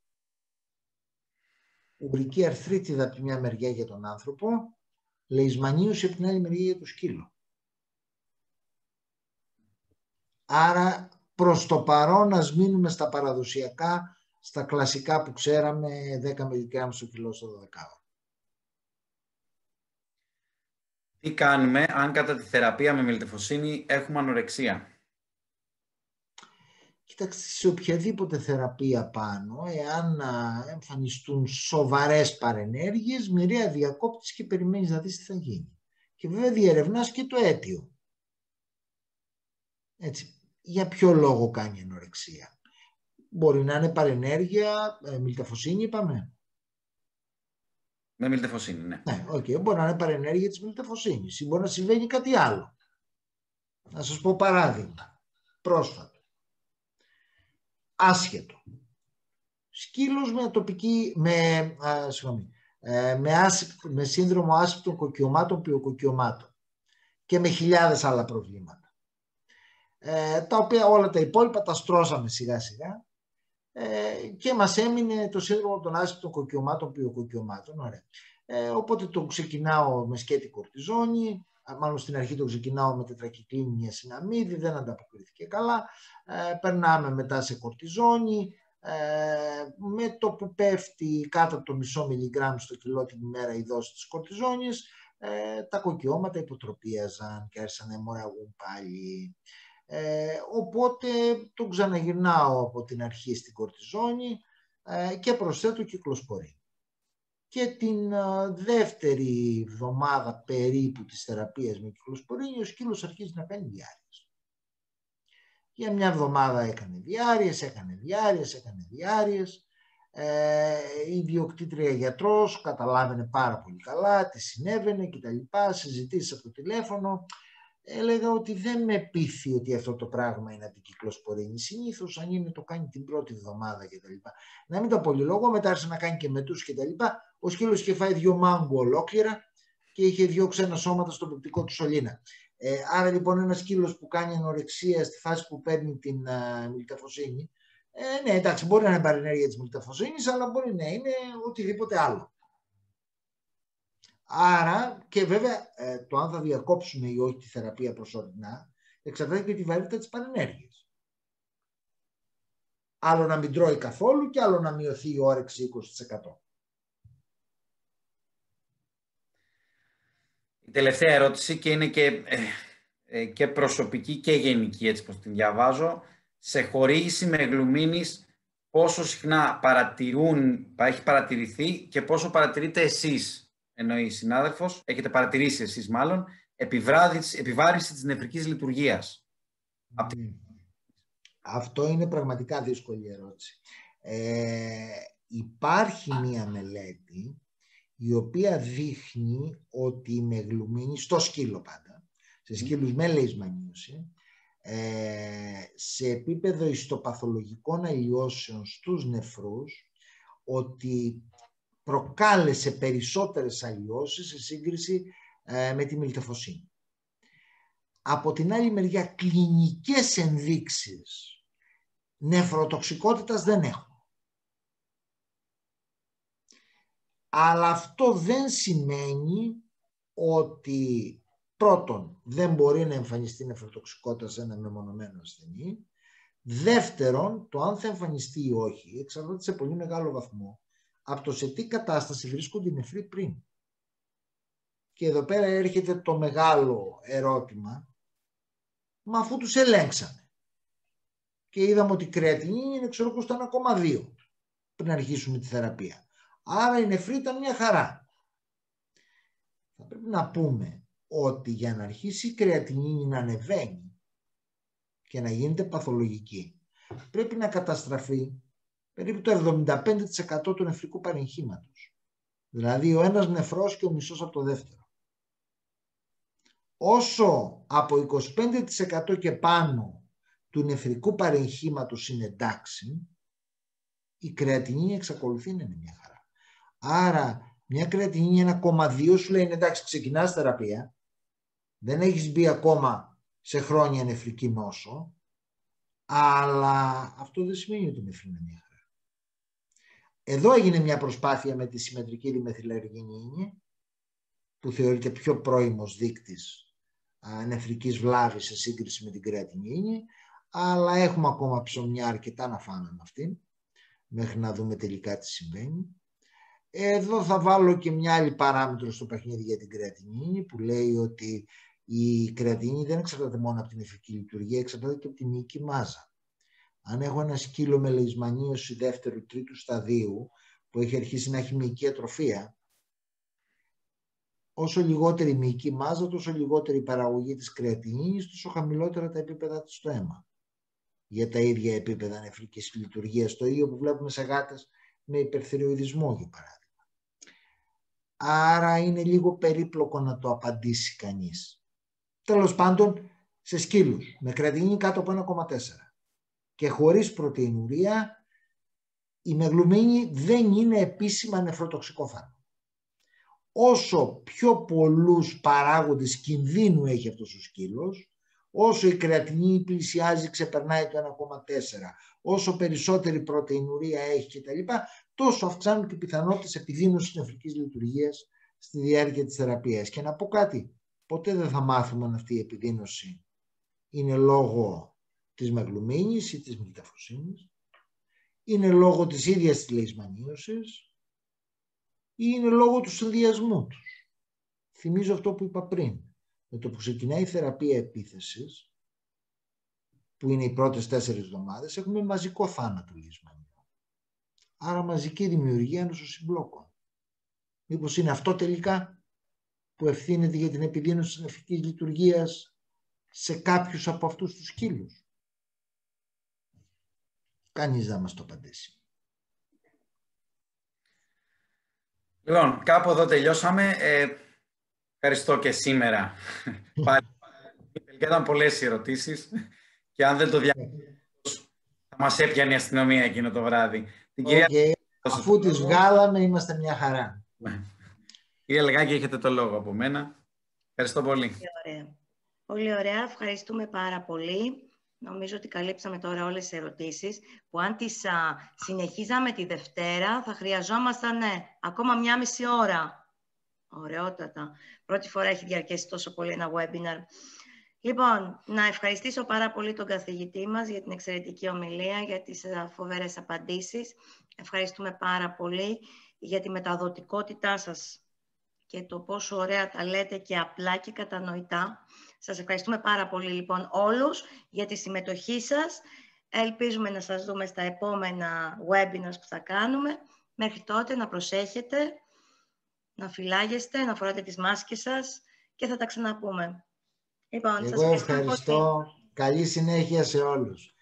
Ουρική αρθρίτιδα από τη μια μεριά για τον άνθρωπο, λεϊσμανίωση από την άλλη μεριά για το σκύλο. Άρα προς το παρόν ας μείνουμε στα παραδοσιακά, στα κλασικά που ξέραμε, δέκα μιλιγκράμμ στο κιλό στο δωδεκάωρο. Τι κάνουμε αν κατά τη θεραπεία με μιλτεφοσίνη έχουμε ανορεξία? Κοιτάξτε, σε οποιαδήποτε θεραπεία πάνω, εάν εμφανιστούν σοβαρές παρενέργειες, μοιραία διακόπτεις και περιμένεις να δεις τι θα γίνει. Και βέβαια διερευνάς και το αίτιο. Έτσι, για ποιο λόγο κάνει ανορεξία? Μπορεί να είναι παρενέργεια, ε, μιλτεφοσίνη είπαμε. Με μιλτεφοσίνη, ναι. Ναι, okay. Μπορεί να είναι παρενέργεια της μιλτεφοσίνης ή μπορεί να συμβαίνει κάτι άλλο. Να σας πω παράδειγμα, πρόσφατο. Άσχετο. Σκύλος με ατοπική, με, α, συγγνώμη, ε, με, άσυ, με σύνδρομο άσυπτων κοκκιωμάτων, πυοκοκκιωμάτων και με χιλιάδες άλλα προβλήματα. Ε, τα οποία όλα τα υπόλοιπα τα στρώσαμε σιγά σιγά ε, και μας έμεινε το σύνδρομο των άσυπτων κοκκιωμάτων, πυοκοκκιωμάτων. Ωραία. Ε, οπότε το ξεκινάω με σκέτη κορτιζόνη. Μάλλον στην αρχή το ξεκινάω με τετρακυκλίνη νιασιναμίδη, δεν ανταποκρίθηκε καλά. Ε, περνάμε μετά σε κορτιζόνη. Ε, με το που πέφτει κάτω από το μισό μιλιγκράμμ στο κιλό την ημέρα η δόση της κορτιζόνης, ε, τα κοκκιώματα υποτροπίαζαν και άρχισαν να αιμορραγούν πάλι. Ε, οπότε το ξαναγυρνάω από την αρχή στην κορτιζόνη. ε, και προσθέτω κυκλοσπορίνη. Και την ε, δεύτερη εβδομάδα περίπου της θεραπείας με κυκλοσπορίνη ο σκύλος αρχίζει να κάνει διάρρειες. Για μια εβδομάδα έκανε διάρρειες, έκανε διάρρειες, έκανε διάρρειες. Ε, η ιδιοκτήτρια γιατρός καταλάβαινε πάρα πολύ καλά τι συνέβαινε και τα λοιπά, συζητήσεις από το τηλέφωνο. Έλεγα ότι δεν με πείθει ότι αυτό το πράγμα είναι από την κυκλοσπορίνη. Συνήθως αν είναι το κάνει την πρώτη εβδομάδα και τα λοιπά. Να μην το πολυλογώ, μετά άρχισε να κάνει και μετούς και τα λοιπά. Ο σκύλος είχε φάει δύο μάγκο ολόκληρα και είχε δύο ξένα σώματα στον πεπτικό του σωλήνα. Ε, άρα λοιπόν ένας σκύλος που κάνει ανορεξία στη φάση που παίρνει την uh, μιλταφοσίνη, ε, ναι εντάξει μπορεί να είναι παρενέργεια της μιλταφοσίνης, αλλά μπορεί να είναι οτιδήποτε άλλο. Άρα και βέβαια ε, το αν θα διακόψουμε ή όχι τη θεραπεία προσωρινά εξαρτάται και τη βαρύτητα της παρενέργειας. Άλλο να μην τρώει καθόλου και άλλο να μειωθεί η όρεξη είκοσι τοις εκατό. Η τελευταία ερώτηση και είναι και, ε, ε, και προσωπική και γενική έτσι πως την διαβάζω. Σε χορήγηση με γλουμίνης πόσο συχνά παρατηρούν, έχει παρατηρηθεί και πόσο παρατηρείτε εσείς? Εννοεί η συνάδελφος, έχετε παρατηρήσει εσείς μάλλον, επιβάρυνση της νεφρικής λειτουργίας. Mm. Αυτό είναι πραγματικά δύσκολη ερώτηση. Ε, υπάρχει μία μελέτη η οποία δείχνει ότι η μεγλουμίνη, στο σκύλο πάντα, σε σκύλους mm. με λεϊσμανίωση, ε, σε επίπεδο ιστοπαθολογικών αλλοιώσεων στους νεφρούς, ότι προκάλεσε περισσότερες αλλοιώσεις σε σύγκριση ε, με τη μιλτεφοσίνη. Από την άλλη μεριά, κλινικές ενδείξεις νεφροτοξικότητας δεν έχουμε. Αλλά αυτό δεν σημαίνει ότι πρώτον δεν μπορεί να εμφανιστεί νεφροτοξικότητα σε ένα μεμονωμένο ασθενή. Δεύτερον, το αν θα εμφανιστεί ή όχι εξαρτάται σε πολύ μεγάλο βαθμό από το σε τι κατάσταση βρίσκονται οι νεφροί πριν. Και εδώ πέρα έρχεται το μεγάλο ερώτημα, μα αφού τους ελέγξαμε και είδαμε ότι η κρεατινίνη είναι ξέρω στο ένα κόμμα δύο πριν αρχίσουμε τη θεραπεία. Άρα η νεφρή ήταν μια χαρά. Θα πρέπει να πούμε ότι για να αρχίσει η κρεατινίνη να ανεβαίνει και να γίνεται παθολογική, πρέπει να καταστραφεί περίπου το εβδομήντα πέντε τοις εκατό του νεφρικού παρεγχήματος. Δηλαδή ο ένας νεφρός και ο μισός από το δεύτερο. Όσο από είκοσι πέντε τοις εκατό και πάνω του νεφρικού παρεγχήματος είναι εντάξει, η κρεατινίνη εξακολουθεί να είναι μια χαρά. Άρα μια κρεατινίνη ένα κόμμα δύο σου λέει εντάξει, ξεκινάς θεραπεία, δεν έχεις μπει ακόμα σε χρόνια νεφρική νόσο, αλλά αυτό δεν σημαίνει ότι η νεφρή είναι μια χαρά. Εδώ έγινε μια προσπάθεια με τη συμμετρική διμεθυλαργινίνη, που θεωρείται πιο πρώιμος δείκτης α, νεφρικής βλάβης σε σύγκριση με την κρεατινίνη, αλλά έχουμε ακόμα ψωμιά αρκετά να φάμε με αυτήν, μέχρι να δούμε τελικά τι συμβαίνει. Εδώ θα βάλω και μια άλλη παράμετρο στο παιχνίδι για την κρεατινίνη, που λέει ότι η κρεατινίνη δεν εξαρτάται μόνο από την νεφρική λειτουργία, εξαρτάται και από τη μυϊκή μάζα. Αν έχω ένα σκύλο με λεϊσμανίωση δεύτερου τρίτου σταδίου που έχει αρχίσει να έχει μυϊκή ατροφία, όσο λιγότερη μυϊκή μάζα, τόσο λιγότερη η παραγωγή της κρεατινίνης, τόσο χαμηλότερα τα επίπεδα της στο αίμα. Για τα ίδια επίπεδα νεφρικής λειτουργίας, το ίδιο που βλέπουμε σε γάτες με υπερθυροειδισμό, για παράδειγμα. Άρα είναι λίγο περίπλοκο να το απαντήσει κανείς. Τέλος πάντων, σε σκύλους με κρεατινίνη κάτω από ένα κόμμα τέσσερα και χωρίς πρωτεϊνουρία, η μεγλουμίνη δεν είναι επίσημα νεφροτοξικό φάρμακο. Όσο πιο πολλούς παράγοντες κινδύνου έχει αυτός ο σκύλος, όσο η κρεατινίνη πλησιάζει, ξεπερνάει το ένα κόμμα τέσσερα, όσο περισσότερη πρωτεϊνουρία έχει κτλ., τόσο αυξάνουν και οι πιθανότητες επιδείνωσης νεφρικής λειτουργίας στη διάρκεια της θεραπείας. Και να πω κάτι, ποτέ δεν θα μάθουμε αν αυτή η επιδείνωση είναι λόγω της μεγλουμίνης ή της μιλταφοσίνης, είναι λόγω της ίδιας της λεϊσμανίωσης ή είναι λόγω του συνδυασμού τους. Θυμίζω αυτό που είπα πριν. Με το που ξεκινάει η θεραπεία επίθεσης, που είναι οι πρώτες τέσσερις εβδομάδες, έχουμε μαζικό θάνατο λεϊσμανιών. Άρα μαζική δημιουργία νοσοσυμπλόκων. Μήπως είναι αυτό τελικά που ευθύνεται για την επιδείνωση της νεφρικής λειτουργίας σε κάποιους από αυτούς τους σκύλους? Κανείς δεν μας το απαντήσει. Λοιπόν, κάπου εδώ τελειώσαμε. Ε, ευχαριστώ και σήμερα. Πάλι. Ήταν πολλές οι ερωτήσεις και αν δεν το διαβάσω θα μας έπιανε η αστυνομία εκείνο το βράδυ. Την Okay. κυρία... Αφού τις βγάλαμε είμαστε μια χαρά. Κύριε Λεγάκη, έχετε το λόγο από μένα. Ευχαριστώ πολύ. Πολύ ωραία. Πολύ ωραία. Ευχαριστούμε πάρα πολύ. Νομίζω ότι καλύψαμε τώρα όλες τις ερωτήσεις που αν τις α, συνεχίζαμε τη Δευτέρα θα χρειαζόμασταν ναι, ακόμα μια μισή ώρα. Ωραιότατα. Πρώτη φορά έχει διαρκέσει τόσο πολύ ένα webinar. Λοιπόν, να ευχαριστήσω πάρα πολύ τον καθηγητή μας για την εξαιρετική ομιλία, για τις φοβερές απαντήσεις. Ευχαριστούμε πάρα πολύ για τη μεταδοτικότητά σας και το πόσο ωραία τα λέτε και απλά και κατανοητά. Σας ευχαριστούμε πάρα πολύ λοιπόν όλους για τη συμμετοχή σας. Ελπίζουμε να σας δούμε στα επόμενα webinars που θα κάνουμε. Μέχρι τότε να προσέχετε, να φυλάγεστε, να φοράτε τις μάσκες σας και θα τα ξαναπούμε. Λοιπόν, Εγώ σας ευχαριστώ. Καλή συνέχεια σε όλους.